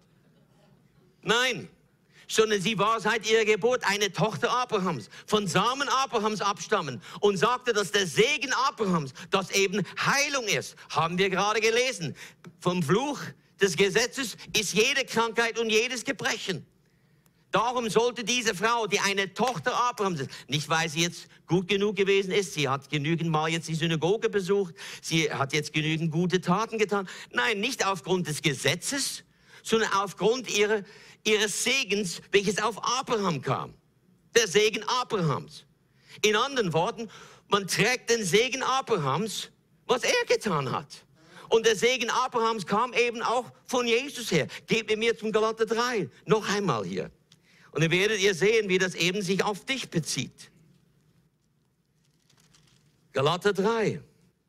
Nein, sondern sie war seit ihrer Geburt eine Tochter Abrahams, von Samen Abrahams abstammen und sagte, dass der Segen Abrahams, das eben Heilung ist, haben wir gerade gelesen. Vom Fluch des Gesetzes ist jede Krankheit und jedes Gebrechen. Darum sollte diese Frau, die eine Tochter Abrahams ist, nicht weil sie jetzt gut genug gewesen ist, sie hat genügend Mal jetzt die Synagoge besucht, sie hat jetzt genügend gute Taten getan. Nein, nicht aufgrund des Gesetzes, sondern aufgrund ihres Segens, welches auf Abraham kam. Der Segen Abrahams. In anderen Worten, man trägt den Segen Abrahams, was er getan hat. Und der Segen Abrahams kam eben auch von Jesus her. Gebt mir zum Galater 3, noch einmal hier. Und dann werdet ihr sehen, wie das eben sich auf dich bezieht. Galater 3.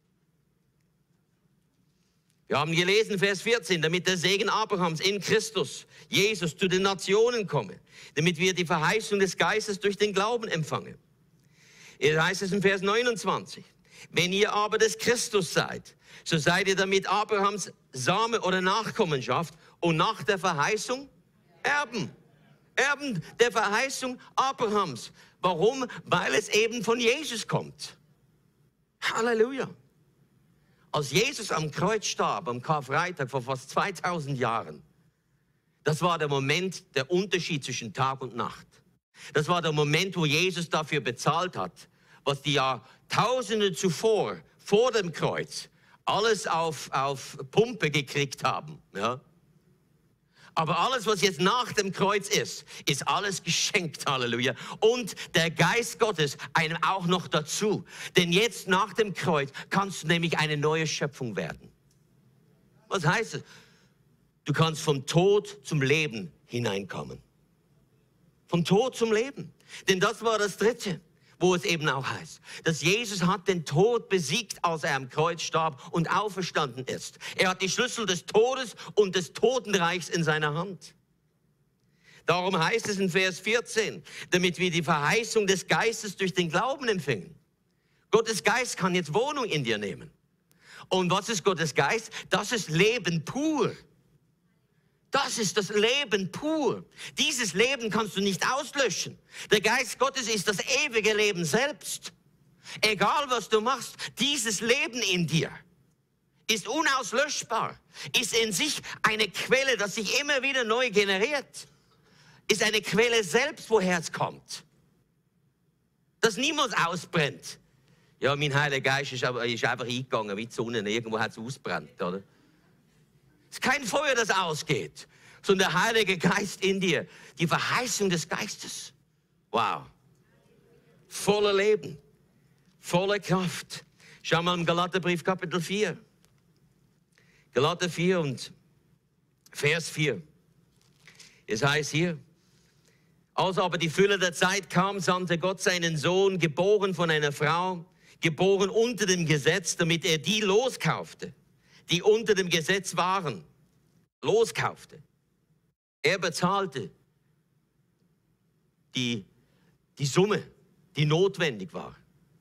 Wir haben gelesen, Vers 14, damit der Segen Abrahams in Christus, Jesus, zu den Nationen komme, damit wir die Verheißung des Geistes durch den Glauben empfangen. Hier heißt es in Vers 29, wenn ihr aber des Christus seid, so seid ihr damit Abrahams Same oder Nachkommenschaft und nach der Verheißung Erben. Erben der Verheißung Abrahams. Warum? Weil es eben von Jesus kommt. Halleluja. Als Jesus am Kreuz starb, am Karfreitag vor fast 2000 Jahren, das war der Moment, der Unterschied zwischen Tag und Nacht. Das war der Moment, wo Jesus dafür bezahlt hat, was die Jahrtausende zuvor, vor dem Kreuz, alles auf Pumpe gekriegt haben. Ja? Aber alles, was jetzt nach dem Kreuz ist alles geschenkt, Halleluja. Und der Geist Gottes einem auch noch dazu. Denn jetzt nach dem Kreuz kannst du nämlich eine neue Schöpfung werden. Was heißt es? Du kannst vom Tod zum Leben hineinkommen. Vom Tod zum Leben. Denn das war das Dritte, wo es eben auch heißt, dass Jesus hat den Tod besiegt, als er am Kreuz starb und auferstanden ist. Er hat die Schlüssel des Todes und des Totenreichs in seiner Hand. Darum heißt es in Vers 14, damit wir die Verheißung des Geistes durch den Glauben empfingen. Gottes Geist kann jetzt Wohnung in dir nehmen. Und was ist Gottes Geist? Das ist Leben pur. Das ist das Leben pur. Dieses Leben kannst du nicht auslöschen. Der Geist Gottes ist das ewige Leben selbst. Egal was du machst, dieses Leben in dir ist unauslöschbar, ist in sich eine Quelle, das sich immer wieder neu generiert, ist eine Quelle selbst, woher es kommt, das niemals ausbrennt. Ja, mein Heiliger Geist ist einfach eingegangen wie die Sonne, irgendwo hat es ausbrennt, oder? Es ist kein Feuer, das ausgeht, sondern der Heilige Geist in dir, die Verheißung des Geistes. Wow, voller Leben, voller Kraft. Schau mal im Galaterbrief Kapitel 4. Galater 4 und Vers 4. Es heißt hier, als aber die Fülle der Zeit kam, sandte Gott seinen Sohn, geboren von einer Frau, geboren unter dem Gesetz, damit er die loskaufte, die unter dem Gesetz waren, loskaufte. Er bezahlte die Summe, die notwendig war.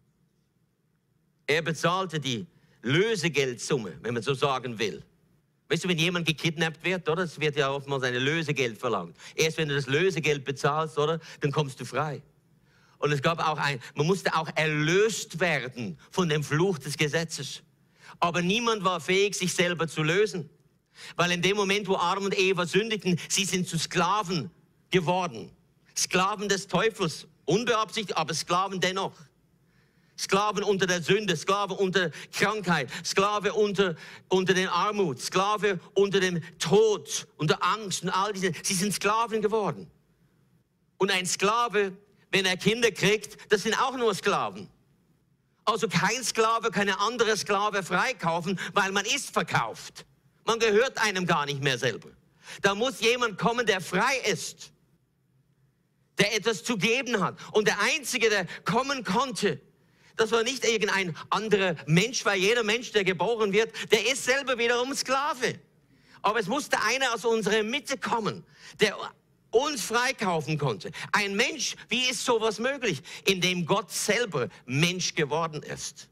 Er bezahlte die Lösegeldsumme, wenn man so sagen will. Weißt du, wenn jemand gekidnappt wird, oder? Es wird ja oftmals ein Lösegeld verlangt. Erst wenn du das Lösegeld bezahlst, oder? Dann kommst du frei. Und es gab auch man musste auch erlöst werden von dem Fluch des Gesetzes. Aber niemand war fähig, sich selber zu lösen. Weil in dem Moment, wo Adam und Eva sündigten, sie sind zu Sklaven geworden. Sklaven des Teufels. Unbeabsichtigt, aber Sklaven dennoch. Sklaven unter der Sünde, Sklave unter Krankheit, Sklave unter den Armut, Sklave unter dem Tod, unter Angst und all diese. Sie sind Sklaven geworden. Und ein Sklave, wenn er Kinder kriegt, das sind auch nur Sklaven. Also kein Sklave kann eine andere Sklave freikaufen, weil man ist verkauft. Man gehört einem gar nicht mehr selber. Da muss jemand kommen, der frei ist, der etwas zu geben hat. Und der Einzige, der kommen konnte, das war nicht irgendein anderer Mensch, weil jeder Mensch, der geboren wird, der ist selber wiederum Sklave. Aber es musste einer aus unserer Mitte kommen, der uns freikaufen konnte. Ein Mensch, wie ist sowas möglich? Indem Gott selber Mensch geworden ist.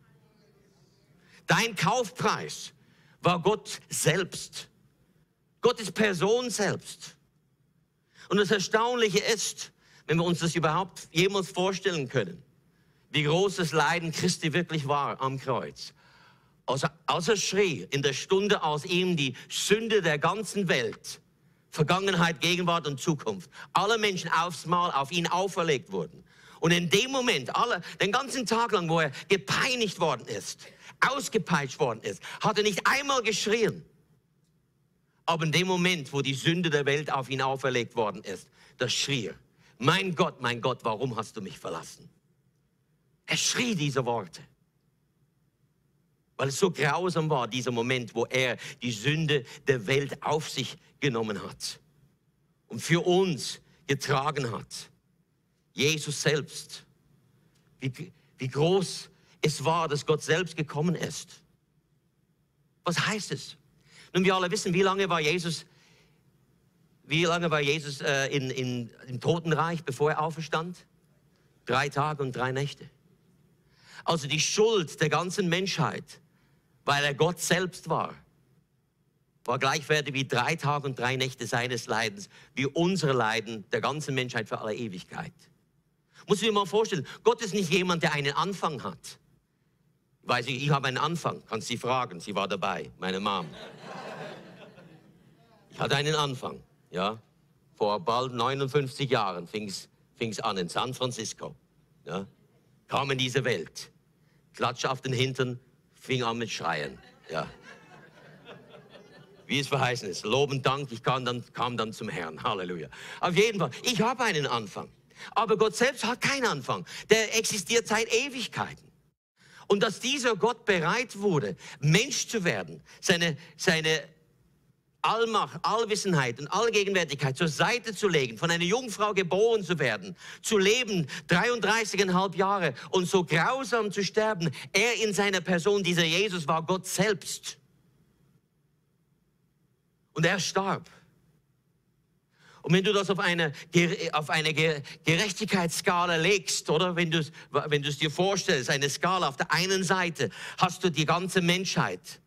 Dein Kaufpreis war Gott selbst. Gott ist Person selbst. Und das Erstaunliche ist, wenn wir uns das überhaupt jemals vorstellen können, wie groß das Leiden Christi wirklich war am Kreuz. Als er schrie, in der Stunde, als ihm die Sünde der ganzen Welt, Vergangenheit, Gegenwart und Zukunft, alle Menschen aufs Mal auf ihn auferlegt wurden. Und in dem Moment, den ganzen Tag lang, wo er gepeinigt worden ist, ausgepeitscht worden ist, hat er nicht einmal geschrien. Aber in dem Moment, wo die Sünde der Welt auf ihn auferlegt worden ist, da schrie er, mein Gott, warum hast du mich verlassen? Er schrie diese Worte, weil es so grausam war, dieser Moment, wo er die Sünde der Welt auf sich genommen hat und für uns getragen hat. Jesus selbst, wie groß es war, dass Gott selbst gekommen ist. Was heißt es? Nun, wir alle wissen, wie lange war Jesus im Totenreich, bevor er auferstand? 3 Tage und 3 Nächte. Also die Schuld der ganzen Menschheit, weil er Gott selbst war gleichwertig wie 3 Tage und 3 Nächte seines Leidens, wie unsere Leiden der ganzen Menschheit für alle Ewigkeit. Muss ich mir mal vorstellen, Gott ist nicht jemand, der einen Anfang hat. Weiß ich habe einen Anfang, kannst Sie fragen, sie war dabei, meine Mom. Ich hatte einen Anfang, ja. Vor bald 59 Jahren fing's an in San Francisco, ja. Kam in diese Welt, klatschte auf den Hintern, fing an mit Schreien. Ja. Wie es verheißen ist, Lob und Dank, ich kam dann zum Herrn. Halleluja. Auf jeden Fall, ich habe einen Anfang. Aber Gott selbst hat keinen Anfang. Der existiert seit Ewigkeiten. Und dass dieser Gott bereit wurde, Mensch zu werden, seine Allmacht, Allwissenheit und Allgegenwärtigkeit zur Seite zu legen, von einer Jungfrau geboren zu werden, zu leben, 33,5 Jahre und so grausam zu sterben. Er in seiner Person, dieser Jesus, war Gott selbst. Und er starb. Und wenn du das auf eine Gerechtigkeitsskala legst, oder wenn du es dir vorstellst, eine Skala, auf der einen Seite hast du die ganze Menschheit,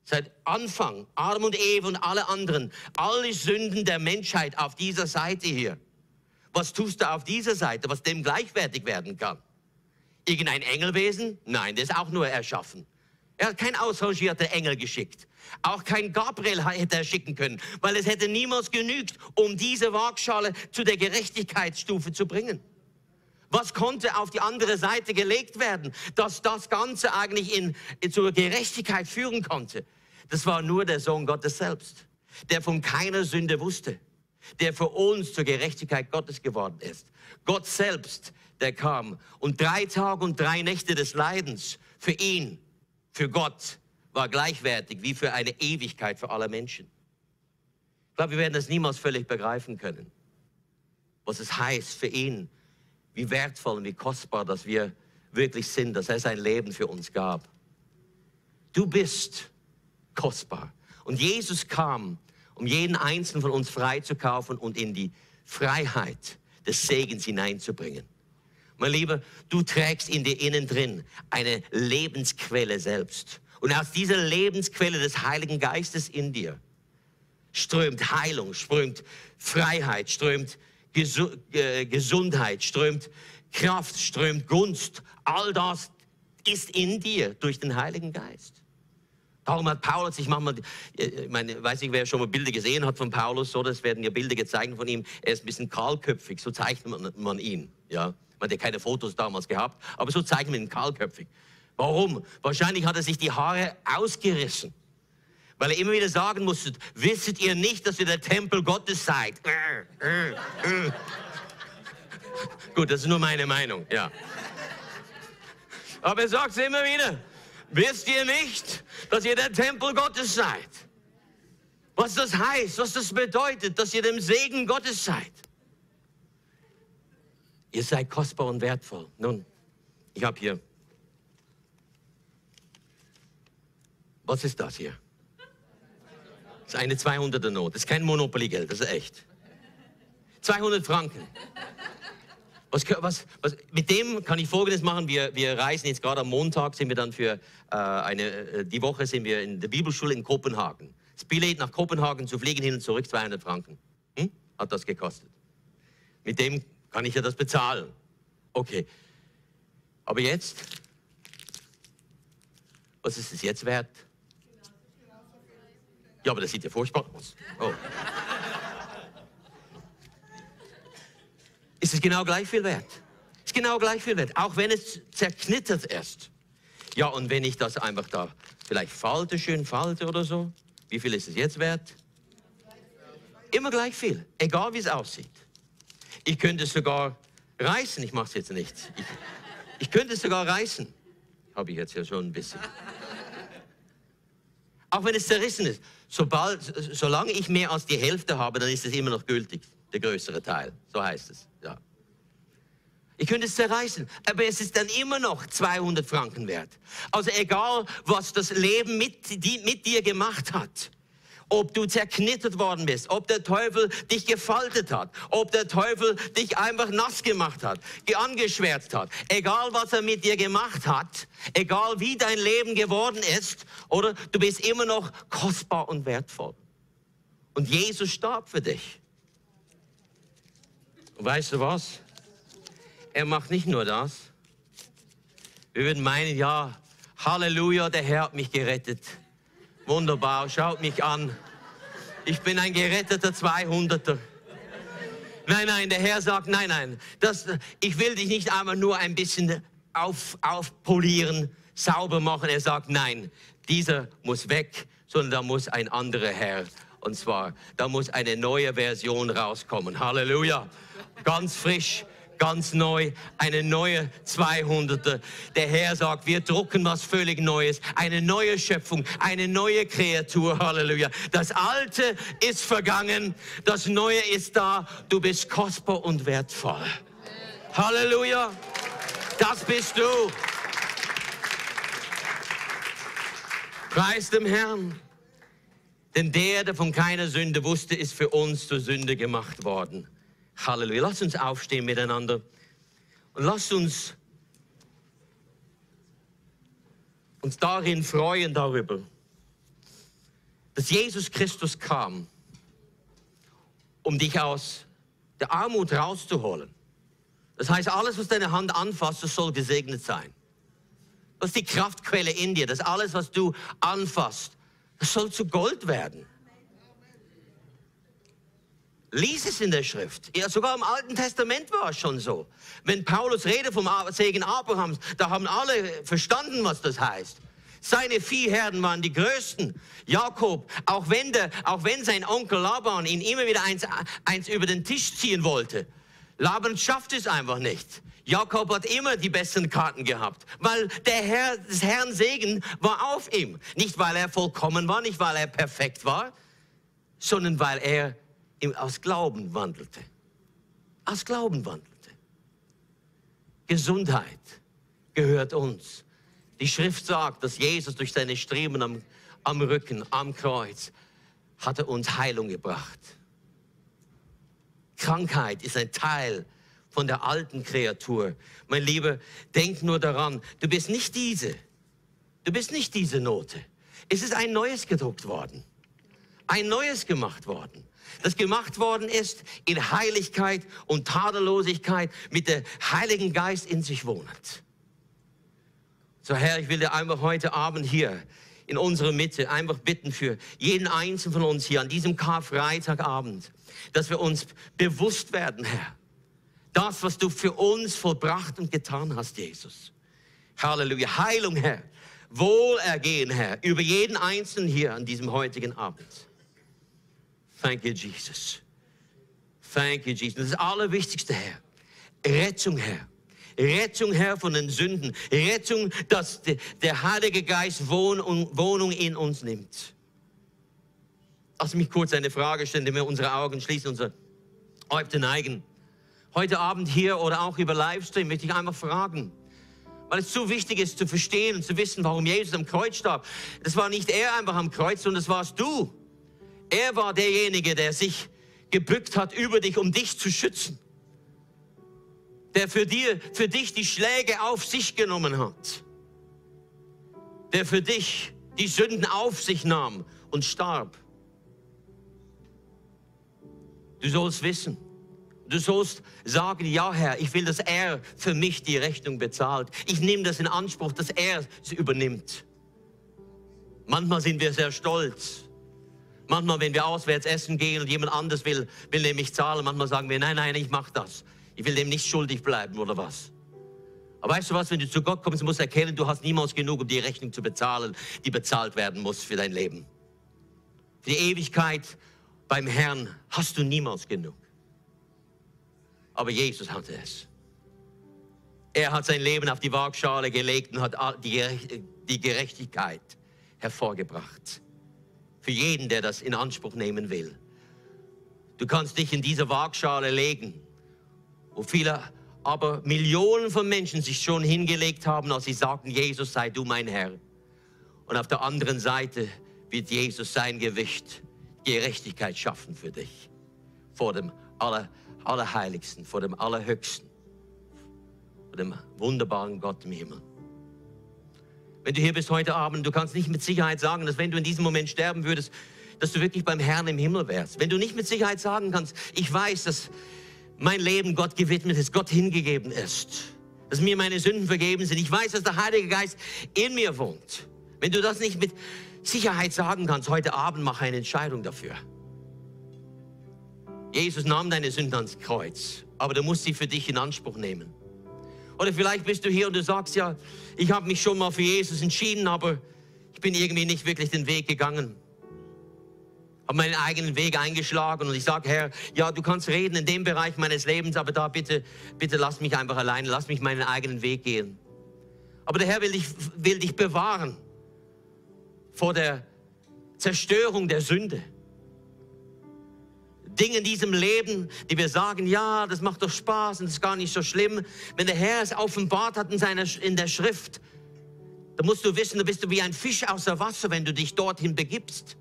Seit Anfang, Adam und Eva und alle anderen, alle Sünden der Menschheit auf dieser Seite hier. Was tust du auf dieser Seite, was dem gleichwertig werden kann? Irgendein Engelwesen? Nein, das ist auch nur erschaffen. Er hat keinen ausrangierten Engel geschickt. Auch kein Gabriel hätte er schicken können, weil es hätte niemals genügt, um diese Waagschale zu der Gerechtigkeitsstufe zu bringen. Was konnte auf die andere Seite gelegt werden, dass das Ganze eigentlich zur Gerechtigkeit führen konnte? Das war nur der Sohn Gottes selbst, der von keiner Sünde wusste, der für uns zur Gerechtigkeit Gottes geworden ist. Gott selbst, der kam und 3 Tage und 3 Nächte des Leidens für ihn, für Gott, war gleichwertig wie für eine Ewigkeit für alle Menschen. Ich glaube, wir werden das niemals völlig begreifen können, was es heißt für ihn, wie wertvoll und wie kostbar, dass wir wirklich sind, dass er sein Leben für uns gab. Du bist kostbar. Und Jesus kam, um jeden Einzelnen von uns freizukaufen und in die Freiheit des Segens hineinzubringen. Mein Lieber, du trägst in dir innen drin eine Lebensquelle selbst. Und aus dieser Lebensquelle des Heiligen Geistes in dir strömt Heilung, strömt Freiheit, strömt Gesundheit, strömt Kraft, strömt Gunst. All das ist in dir durch den Heiligen Geist. Darum hat Paulus, ich weiß nicht, wer schon mal Bilder gesehen hat von Paulus, so, das werden ja Bilder gezeigt von ihm. Er ist ein bisschen kahlköpfig, so zeichnet man ihn. Ja? Man hat ja keine Fotos damals gehabt, aber so zeichnet man ihn kahlköpfig. Warum? Wahrscheinlich hat er sich die Haare ausgerissen, weil er immer wieder sagen musste, wisset ihr nicht, dass ihr der Tempel Gottes seid? Gut, das ist nur meine Meinung, ja. Aber er sagt es immer wieder, wisst ihr nicht, dass ihr der Tempel Gottes seid? Was das heißt, was das bedeutet, dass ihr dem Segen Gottes seid. Ihr seid kostbar und wertvoll. Nun, ich habe hier, was ist das hier? Das ist eine 200er-Note, das ist kein Monopoly-Geld, das ist echt. 200 Franken. Mit dem kann ich Folgendes machen. Wir reisen jetzt gerade am Montag, sind wir dann für die Woche sind wir in der Bibelschule in Kopenhagen. Das Billett nach Kopenhagen zu fliegen, hin und zurück, 200 Franken. Hat das gekostet. Mit dem kann ich ja das bezahlen. Okay. Aber jetzt? Was ist es jetzt wert? Ja, aber das sieht ja furchtbar aus. Oh. Ist es genau gleich viel wert? Ist genau gleich viel wert, auch wenn es zerknittert ist. Ja, und wenn ich das einfach da vielleicht schön falte oder so, wie viel ist es jetzt wert? Immer gleich viel, egal wie es aussieht. Ich könnte es sogar reißen, ich mache es jetzt nicht. Ich könnte es sogar reißen. Habe ich jetzt ja schon ein bisschen. Auch wenn es zerrissen ist. Solange ich mehr als die Hälfte habe, dann ist es immer noch gültig, der größere Teil. So heißt es, ja. Ich könnte es zerreißen, aber es ist dann immer noch 200 Franken wert. Also egal, was das Leben mit dir gemacht hat, ob du zerknittert worden bist, ob der Teufel dich gefaltet hat, ob der Teufel dich einfach nass gemacht hat, angeschwärzt hat, egal was er mit dir gemacht hat, egal wie dein Leben geworden ist, oder du bist immer noch kostbar und wertvoll. Und Jesus starb für dich. Und weißt du was? Er macht nicht nur das. Wir würden meinen, ja, Halleluja, der Herr hat mich gerettet. Wunderbar, schaut mich an. Ich bin ein geretteter 200er. Nein, der Herr sagt, nein, ich will dich nicht einmal nur ein bisschen aufpolieren, sauber machen. Er sagt, nein, dieser muss weg, sondern da muss ein anderer Herr. Und zwar, da muss eine neue Version rauskommen. Halleluja, ganz frisch. Ganz neu, eine neue 200er. Der Herr sagt, wir drucken was völlig Neues, eine neue Schöpfung, eine neue Kreatur, Halleluja. Das Alte ist vergangen, das Neue ist da, du bist kostbar und wertvoll. Halleluja, das bist du. Preis dem Herrn. Denn der von keiner Sünde wusste, ist für uns zur Sünde gemacht worden. Halleluja. Lasst uns aufstehen miteinander und lasst uns darin freuen darüber, dass Jesus Christus kam, um dich aus der Armut rauszuholen. Das heißt, alles, was deine Hand anfasst, das soll gesegnet sein. Das ist die Kraftquelle in dir, dass alles, was du anfasst, das soll zu Gold werden. Lies es in der Schrift. Ja, sogar im Alten Testament war es schon so. Wenn Paulus redet vom Segen Abrahams, da haben alle verstanden, was das heißt. Seine Viehherden waren die größten. Jakob, auch wenn sein Onkel Laban ihn immer wieder eins über den Tisch ziehen wollte, Laban schafft es einfach nicht. Jakob hat immer die besten Karten gehabt, weil des Herrn Segen war auf ihm. Nicht, weil er vollkommen war, nicht, weil er perfekt war, sondern weil er aus Glauben wandelte. Aus Glauben wandelte. Gesundheit gehört uns. Die Schrift sagt, dass Jesus durch seine Striemen am Rücken, am Kreuz, hat er uns Heilung gebracht. Krankheit ist ein Teil von der alten Kreatur. Mein Lieber, denk nur daran, du bist nicht diese. Du bist nicht diese Note. Es ist ein neues gedruckt worden. Ein neues gemacht worden. Das gemacht worden ist in Heiligkeit und Tadellosigkeit mit dem Heiligen Geist in sich wohnend. So Herr, ich will dir einfach heute Abend hier in unserer Mitte einfach bitten für jeden Einzelnen von uns hier an diesem Karfreitagabend, dass wir uns bewusst werden, Herr, das, was du für uns vollbracht und getan hast, Jesus. Halleluja. Heilung, Herr. Wohlergehen, Herr, über jeden Einzelnen hier an diesem heutigen Abend. Thank you, Jesus. Thank you, Jesus. Das ist das Allerwichtigste, Herr. Rettung, Herr. Rettung, Herr, von den Sünden. Rettung, dass der Heilige Geist Wohnung in uns nimmt. Lass mich kurz eine Frage stellen, indem wir unsere Augen schließen, unsere Häupter neigen. Heute Abend hier oder auch über Livestream möchte ich einfach fragen, weil es so wichtig ist zu verstehen und zu wissen, warum Jesus am Kreuz starb. Das war nicht er einfach am Kreuz, sondern das warst du. Er war derjenige, der sich gebückt hat über dich, um dich zu schützen. Der für dich die Schläge auf sich genommen hat. Der für dich die Sünden auf sich nahm und starb. Du sollst wissen, du sollst sagen, ja Herr, ich will, dass er für mich die Rechnung bezahlt. Ich nehme das in Anspruch, dass er sie übernimmt. Manchmal sind wir sehr stolz. Manchmal, wenn wir auswärts essen gehen und jemand anderes will nämlich zahlen, manchmal sagen wir, nein, ich mache das. Ich will dem nicht schuldig bleiben oder was. Aber weißt du was, wenn du zu Gott kommst, musst du erkennen, du hast niemals genug, um die Rechnung zu bezahlen, die bezahlt werden muss für dein Leben. Für die Ewigkeit beim Herrn hast du niemals genug. Aber Jesus hatte es. Er hat sein Leben auf die Waagschale gelegt und hat die Gerechtigkeit hervorgebracht. Für jeden, der das in Anspruch nehmen will. Du kannst dich in diese Waagschale legen, wo aber Millionen von Menschen sich schon hingelegt haben, als sie sagten, Jesus, sei du mein Herr. Und auf der anderen Seite wird Jesus sein Gewicht, Gerechtigkeit schaffen für dich. Vor dem Allerheiligsten, vor dem Allerhöchsten, vor dem wunderbaren Gott im Himmel. Wenn du hier bist heute Abend, du kannst nicht mit Sicherheit sagen, dass wenn du in diesem Moment sterben würdest, dass du wirklich beim Herrn im Himmel wärst. Wenn du nicht mit Sicherheit sagen kannst, ich weiß, dass mein Leben Gott gewidmet ist, Gott hingegeben ist, dass mir meine Sünden vergeben sind. Ich weiß, dass der Heilige Geist in mir wohnt. Wenn du das nicht mit Sicherheit sagen kannst, heute Abend mache eine Entscheidung dafür. Jesus nahm deine Sünden ans Kreuz, aber du musst sie für dich in Anspruch nehmen. Oder vielleicht bist du hier und du sagst, ja, ich habe mich schon mal für Jesus entschieden, aber ich bin irgendwie nicht wirklich den Weg gegangen. Habe meinen eigenen Weg eingeschlagen und ich sage, Herr, ja, du kannst reden in dem Bereich meines Lebens, aber da bitte lass mich einfach alleine, lass mich meinen eigenen Weg gehen. Aber der Herr will dich bewahren vor der Zerstörung der Sünde. Dinge in diesem Leben, die wir sagen, ja, das macht doch Spaß und das ist gar nicht so schlimm. Wenn der Herr es offenbart hat in der Schrift, dann musst du wissen, du bist wie ein Fisch außer Wasser, wenn du dich dorthin begibst.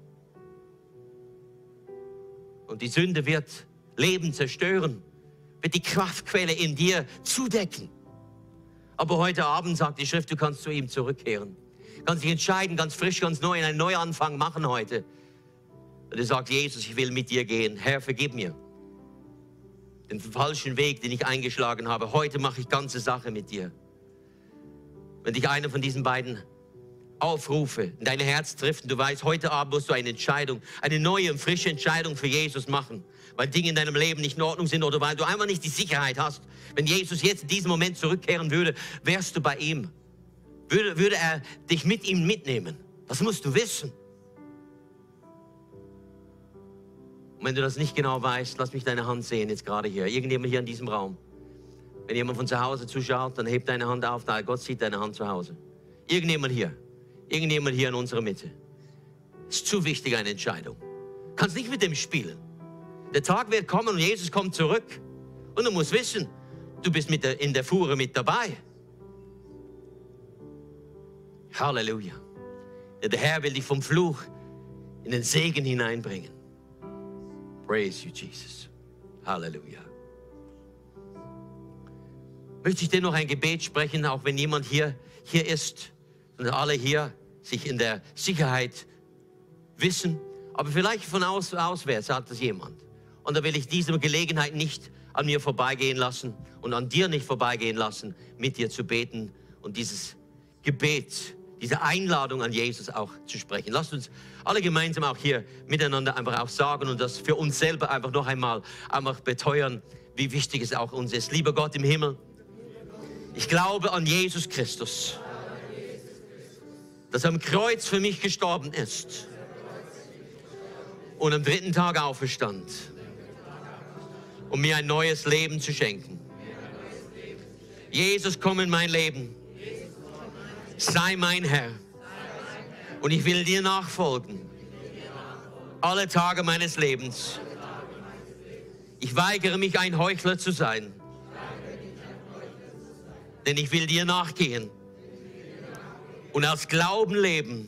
Und die Sünde wird Leben zerstören, wird die Kraftquelle in dir zudecken. Aber heute Abend sagt die Schrift, du kannst zu ihm zurückkehren. Du kannst dich entscheiden, ganz frisch, ganz neu, einen Neuanfang machen heute. Und du sagst, Jesus, ich will mit dir gehen. Herr, vergib mir den falschen Weg, den ich eingeschlagen habe. Heute mache ich ganze Sache mit dir. Wenn dich einer von diesen beiden Aufrufe in dein Herz trifft und du weißt, heute Abend musst du eine Entscheidung, eine neue und frische Entscheidung für Jesus machen, weil Dinge in deinem Leben nicht in Ordnung sind oder weil du einfach nicht die Sicherheit hast. Wenn Jesus jetzt in diesem Moment zurückkehren würde, wärst du bei ihm. Würde er dich mit ihm mitnehmen. Das musst du wissen. Und wenn du das nicht genau weißt, lass mich deine Hand sehen, jetzt gerade hier. Irgendjemand hier in diesem Raum. Wenn jemand von zu Hause zuschaut, dann heb deine Hand auf, da Gott sieht deine Hand zu Hause. Irgendjemand hier in unserer Mitte. Ist zu wichtig eine Entscheidung. Du kannst nicht mit dem spielen. Der Tag wird kommen und Jesus kommt zurück. Und du musst wissen, du bist in der Fuhre mit dabei. Halleluja. Der Herr will dich vom Fluch in den Segen hineinbringen. Praise you, Jesus. Halleluja. Möchte ich dir noch ein Gebet sprechen, auch wenn niemand hier ist, sondern alle hier sich in der Sicherheit wissen. Aber vielleicht von auswärts hat das jemand. Und da will ich diese Gelegenheit nicht an mir vorbeigehen lassen und an dir nicht vorbeigehen lassen, mit dir zu beten und dieses Gebet, diese Einladung an Jesus auch zu sprechen. Lasst uns alle gemeinsam auch hier miteinander einfach auch sagen und das für uns selber einfach noch einmal einfach beteuern, wie wichtig es auch uns ist. Lieber Gott im Himmel, ich glaube an Jesus Christus, dass er am Kreuz für mich gestorben ist und am 3. Tag auferstand, um mir ein neues Leben zu schenken. Jesus, komm in mein Leben. Sei mein Herr. Und ich will dir nachfolgen. Alle Tage meines Lebens. Ich weigere mich, ein Heuchler zu sein. Denn ich will dir nachgehen. Und aus Glauben leben.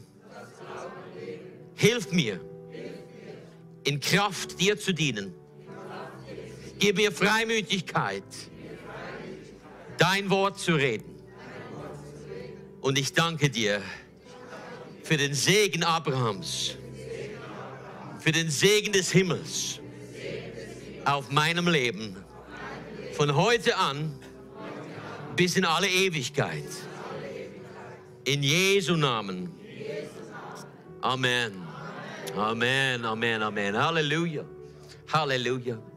Hilf mir, in Kraft dir zu dienen. Gib mir Freimütigkeit, dein Wort zu reden. Und ich danke dir für den Segen Abrahams, für den Segen des Himmels auf meinem Leben. Von heute an bis in alle Ewigkeit. In Jesu Namen. Amen. Amen, Amen, Amen. Halleluja. Halleluja.